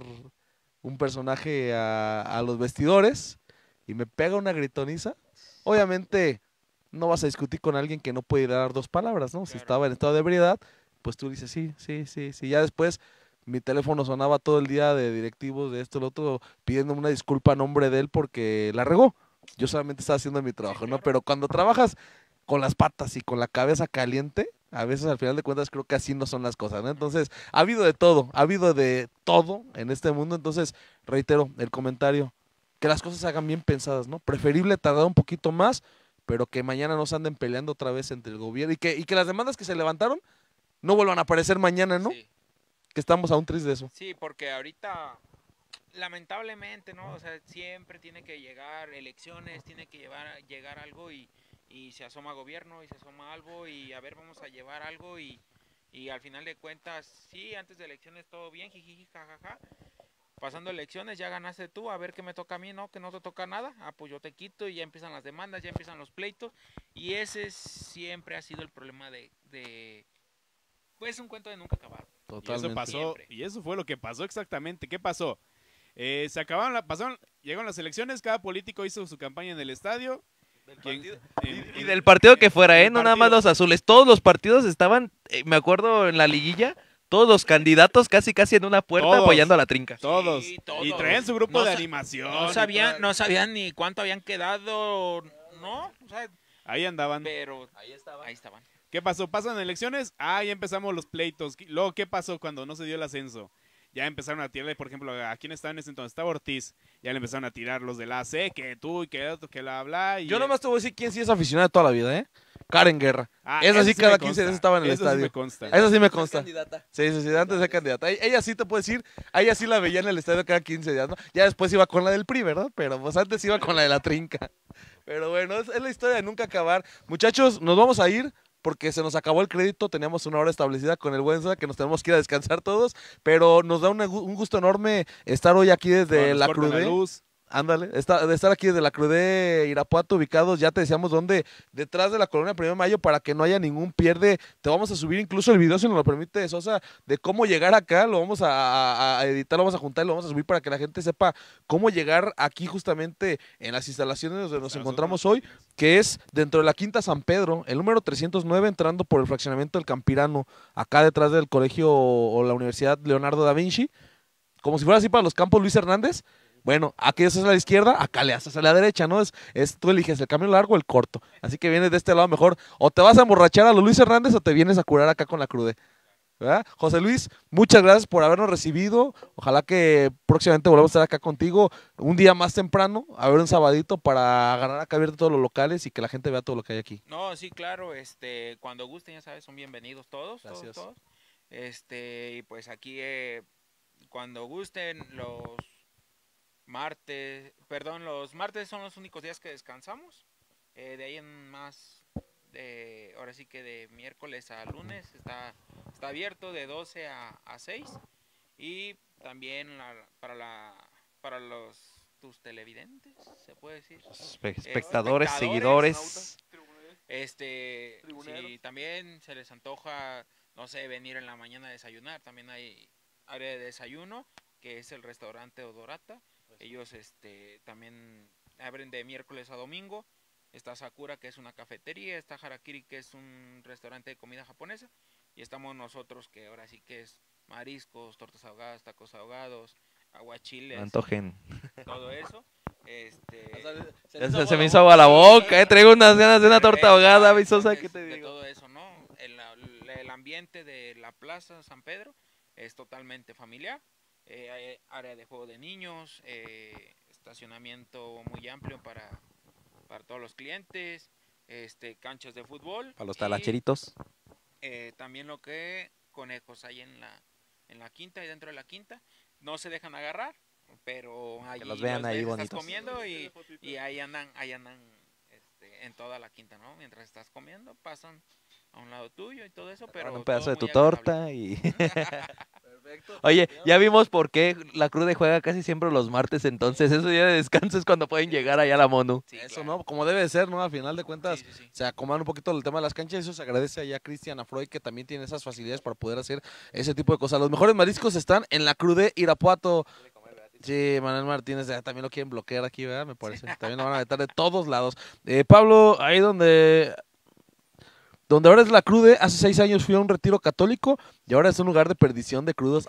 un personaje a, a los vestidores y me pega una gritoniza. Obviamente no vas a discutir con alguien que no puede dar dos palabras, ¿no? Si Claro. estaba en estado de ebriedad, pues tú dices, sí, sí, sí, sí. Ya después mi teléfono sonaba todo el día de directivos de esto, lo otro, pidiéndome una disculpa a nombre de él porque la regó. Yo solamente estaba haciendo mi trabajo, ¿no? claro. Pero cuando trabajas con las patas y con la cabeza caliente, a veces al final de cuentas creo que así no son las cosas, ¿no? Entonces, ha habido de todo, ha habido de todo en este mundo, entonces, reitero el comentario, que las cosas se hagan bien pensadas, ¿no? Preferible tardar un poquito más, pero que mañana no se anden peleando otra vez entre el gobierno y que, y que las demandas que se levantaron no vuelvan a aparecer mañana, ¿no? Sí, Que estamos aún tristes de eso. sí, porque ahorita, lamentablemente, ¿no? O sea, siempre tiene que llegar elecciones, tiene que llevar, llegar algo y, y se asoma gobierno y se asoma algo y a ver, vamos a llevar algo y, y al final de cuentas, sí, antes de elecciones todo bien, jijiji, jajaja. Pasando elecciones ya ganaste tú, a ver qué me toca a mí, ¿no? Que no te toca nada, ah, pues yo te quito y ya empiezan las demandas, ya empiezan los pleitos y ese siempre ha sido el problema de, de pues un cuento de nunca acabar. Y eso Totalmente. pasó, Siempre. y eso fue lo que pasó exactamente. ¿Qué pasó? Eh, se acabaron, la, pasaron, llegaron las elecciones, cada político hizo su campaña en el estadio. ¿Quién- en- Y en- del partido que fuera, ¿eh? el No nada más partido. los azules. Todos los partidos estaban, eh, me acuerdo en la liguilla, todos los candidatos casi casi en una puerta Todos. apoyando a la trinca. Todos. Sí, Y todos. traían su grupo No de sa- animación. No y sabían, toda- no sabían ni cuánto habían quedado, ¿no? O sea, Ahí andaban. pero ahí estaban. ¿Qué pasó? ¿Pasan elecciones? Ah, ya empezamos los pleitos. Luego, ¿qué pasó cuando no se dio el ascenso? Ya empezaron a tirarle, por ejemplo, ¿a quién estaba en ese entonces? Estaba Ortiz. Ya le empezaron a tirar los del A C, que tú y que el otro, que la bla. Y Yo nomás te voy a decir quién sí es aficionado de toda la vida, ¿eh? Karen Guerra. Ah, Esa eso sí me cada consta. quince días estaba en el Eso sí estadio. me consta. Eso sí me consta. Sí, sí, sí, antes de ser candidata. E- Ella sí te puede decir, a ella sí la veía en el estadio cada quince días, ¿no? Ya después iba con la del P R I, ¿verdad? Pero pues antes iba con la de la trinca. Pero bueno, es, es la historia de nunca acabar. Muchachos, nos vamos a ir porque se nos acabó el crédito, teníamos una hora establecida con el Buenza, que nos tenemos que ir a descansar todos, pero nos da un, un gusto enorme estar hoy aquí desde Cuando nos la corten la Crudé. luz. Ándale, está- de estar aquí desde la Crudé Irapuato, ubicados, ya te decíamos dónde, detrás de la colonia Primero de Mayo, para que no haya ningún pierde. Te vamos a subir incluso el video, si nos lo permite Sosa, de cómo llegar acá, lo vamos a, a- a editar, lo vamos a juntar y lo vamos a subir para que la gente sepa cómo llegar aquí justamente en las instalaciones donde nos Claro, encontramos somos- hoy, que es dentro de la Quinta San Pedro, el número trescientos nueve, entrando por el fraccionamiento del Campirano, acá detrás del colegio o la Universidad Leonardo da Vinci, como si fuera así para los campos Luis Hernández. Bueno, aquí haces a la izquierda, acá le haces a la derecha, ¿no? Es, es tú eliges el camino largo o el corto. Así que vienes de este lado mejor. O te vas a emborrachar a los Luis Hernández o te vienes a curar acá con la Crude. ¿Verdad? José Luis, muchas gracias por habernos recibido. Ojalá que próximamente volvamos a estar acá contigo un día más temprano, a ver un sabadito para agarrar acá abierto todos los locales y que la gente vea todo lo que hay aquí. No, sí, claro, este, cuando gusten, ya sabes, son bienvenidos todos, Gracias. todos, todos. Este, y pues aquí, eh, cuando gusten, los martes, perdón, los martes son los únicos días que descansamos. Eh, de ahí en más, de, ahora sí que de miércoles a lunes está, está abierto de doce a, a seis. Y también la, para, la, para los tus televidentes, se puede decir. Espe- Eh, espectadores, seguidores. Este, Tribuneros. si también se les antoja, no sé, venir en la mañana a desayunar, también hay área de desayuno, que es el restaurante Odorata. Ellos este también abren de miércoles a domingo. Está Sakura, que es una cafetería, está Harakiri, que es un restaurante de comida japonesa, y estamos nosotros, que ahora sí que es mariscos, tortas ahogadas, tacos ahogados, aguachiles, Antojen. todo eso. Este, Se, se- se me hizo agua la boca, eh. Traigo unas ganas de una torta ahogada, mi Sosa, entonces, ¿qué te de digo? todo eso, ¿no? El, el ambiente de la Plaza San Pedro es totalmente familiar. Eh, hay área de juego de niños, eh, estacionamiento muy amplio para, para todos los clientes, este, canchas de fútbol. Para los y, talacheritos. eh, también lo que conejos hay en la, en la quinta y dentro de la quinta. No se dejan agarrar, pero ahí los vean ahí ves, bonitos. estás comiendo y, y ahí andan, ahí andan este, en toda la quinta, ¿no? Mientras estás comiendo, pasan a un lado tuyo y todo eso, pero Un pedazo de todo tu muy agradable. torta y... Oye, ya vimos por qué la Crude juega casi siempre los martes, entonces esos días de descanso es cuando pueden llegar allá a la Monu. Sí, Eso, claro. ¿no? Como debe de ser, ¿no? A final de cuentas, Sí, sí, sí. se acomodan un poquito el tema de las canchas. Eso se agradece allá a Cristian, a Freud, que también tiene esas facilidades para poder hacer ese tipo de cosas. Los mejores mariscos están en la Crude Irapuato. Sí, Manuel Martínez ya también lo quieren bloquear aquí, ¿verdad? Me parece. También lo van a meter de todos lados. Eh, Pablo, ahí donde... Donde ahora es la Crude, hace seis años fui a un retiro católico y ahora es un lugar de perdición de crudos.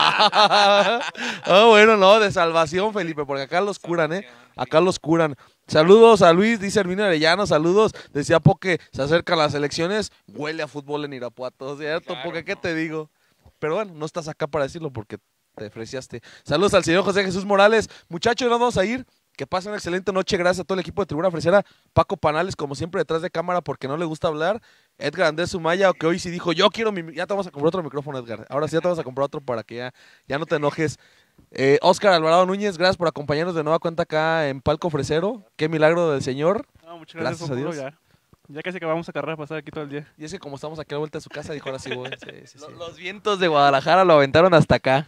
¡Ah! Ah, bueno, no, de salvación, Felipe, porque acá los curan, ¿eh? Acá los curan. Saludos a Luis, dice Herminio Arellano, saludos. Decía Poque, se acercan las elecciones, huele a fútbol en Irapuato, ¿cierto? Claro, Poque, ¿qué no. te digo? Pero bueno, no estás acá para decirlo porque te ofreciste. Saludos al señor José Jesús Morales. Muchachos, nos vamos a ir. Que pasen una excelente noche. Gracias a todo el equipo de Tribuna Fresera. Paco Panales, como siempre, detrás de cámara porque no le gusta hablar. Edgar Andrés Sumaya, que hoy sí dijo, yo quiero mi... Ya te vamos a comprar otro micrófono, Edgar. Ahora sí ya te vamos a comprar otro para que ya, ya no te enojes. Eh, Oscar Alvarado Núñez, gracias por acompañarnos de nueva cuenta acá en Palco Fresero. Qué milagro del señor. No, muchas gracias, Gracias a Juan Pablo, Dios. Ya, ya casi acabamos a carrera, pasar aquí todo el día. Y es que como estamos aquí a la vuelta de su casa, dijo ahora sí, voy. Sí, sí, sí. Los, los vientos de Guadalajara lo aventaron hasta acá.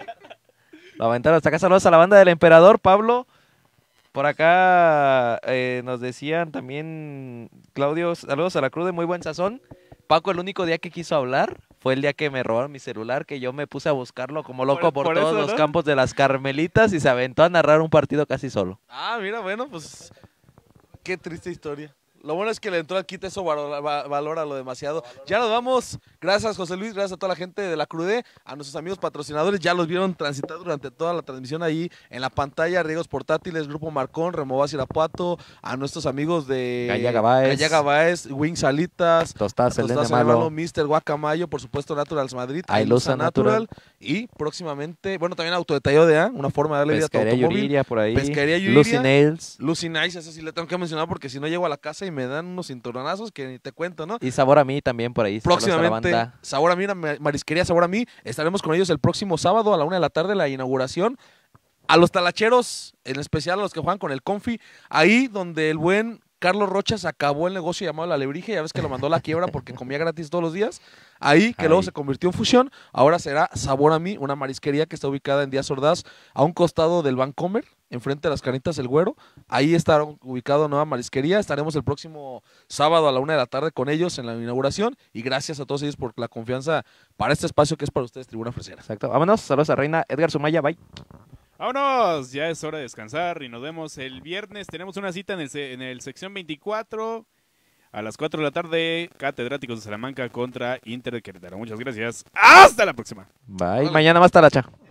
Lo aventaron hasta acá. Saludos a la banda del Emperador, Pablo. Por acá eh, nos decían también, Claudio, saludos a la Cruz de muy buen sazón. Paco, el único día que quiso hablar fue el día que me robaron mi celular, que yo me puse a buscarlo como loco por, Por- por todos eso, los ¿no? campos de las Carmelitas y se aventó a narrar un partido casi solo. Ah, mira, bueno, pues qué triste historia. Lo bueno es que le entró al kit, eso valora, va- valóralo demasiado. Ya nos vamos. Gracias, José Luis. Gracias a toda la gente de la Crude, a nuestros amigos patrocinadores. Ya los vieron transitar durante toda la transmisión ahí en la pantalla. Riegos Portátiles, Grupo Marcón, Removas Irapuato, a nuestros amigos de Gallaga Báez. Gallaga Báez, Wing Salitas, Tostadas, el Tostadas de Elena Malo, malo. mister Guacamayo, por supuesto Naturals Madrid, Ailusa Ailusa Natural, Natural. y próximamente, bueno, también Autodetallado de A, una forma de darle vida a tu Pescadería automóvil. Yuriria por ahí. Pescadería Yuriria. Lucy Nails. Lucy Nice, ese sí le tengo que mencionar porque si no llego a la casa y me dan unos cinturonazos que ni te cuento, ¿no? Y Sabor a mí también por ahí. Saludos a la Próximamente, banda. Sabor a mí, una ma- marisquería Sabor a mí. Estaremos con ellos el próximo sábado a la una de la tarde, la inauguración. A los talacheros, en especial a los que juegan con el Confi, ahí donde el buen Carlos Rocha se acabó el negocio llamado La Alebrije, ya ves que lo mandó a la quiebra porque comía gratis todos los días. Ahí, que luego Ahí. se convirtió en fusión, ahora será Sabor a mí, una marisquería que está ubicada en Díaz Ordaz, a un costado del Vancomer, enfrente de las Canitas El Güero. Ahí está ubicado Nueva Marisquería. Estaremos el próximo sábado a la una de la tarde con ellos en la inauguración. Y gracias a todos ellos por la confianza para este espacio que es para ustedes, Tribuna Fresera. Exacto. Vámonos. Saludos a Reina Edgar Sumaya. Bye. Vámonos, ya es hora de descansar y nos vemos el viernes. Tenemos una cita en el, se- en el sección veinticuatro a las cuatro de la tarde. Catedráticos de Salamanca contra Inter de Querétaro. Muchas gracias. Hasta la próxima. Bye. Mañana más talacha.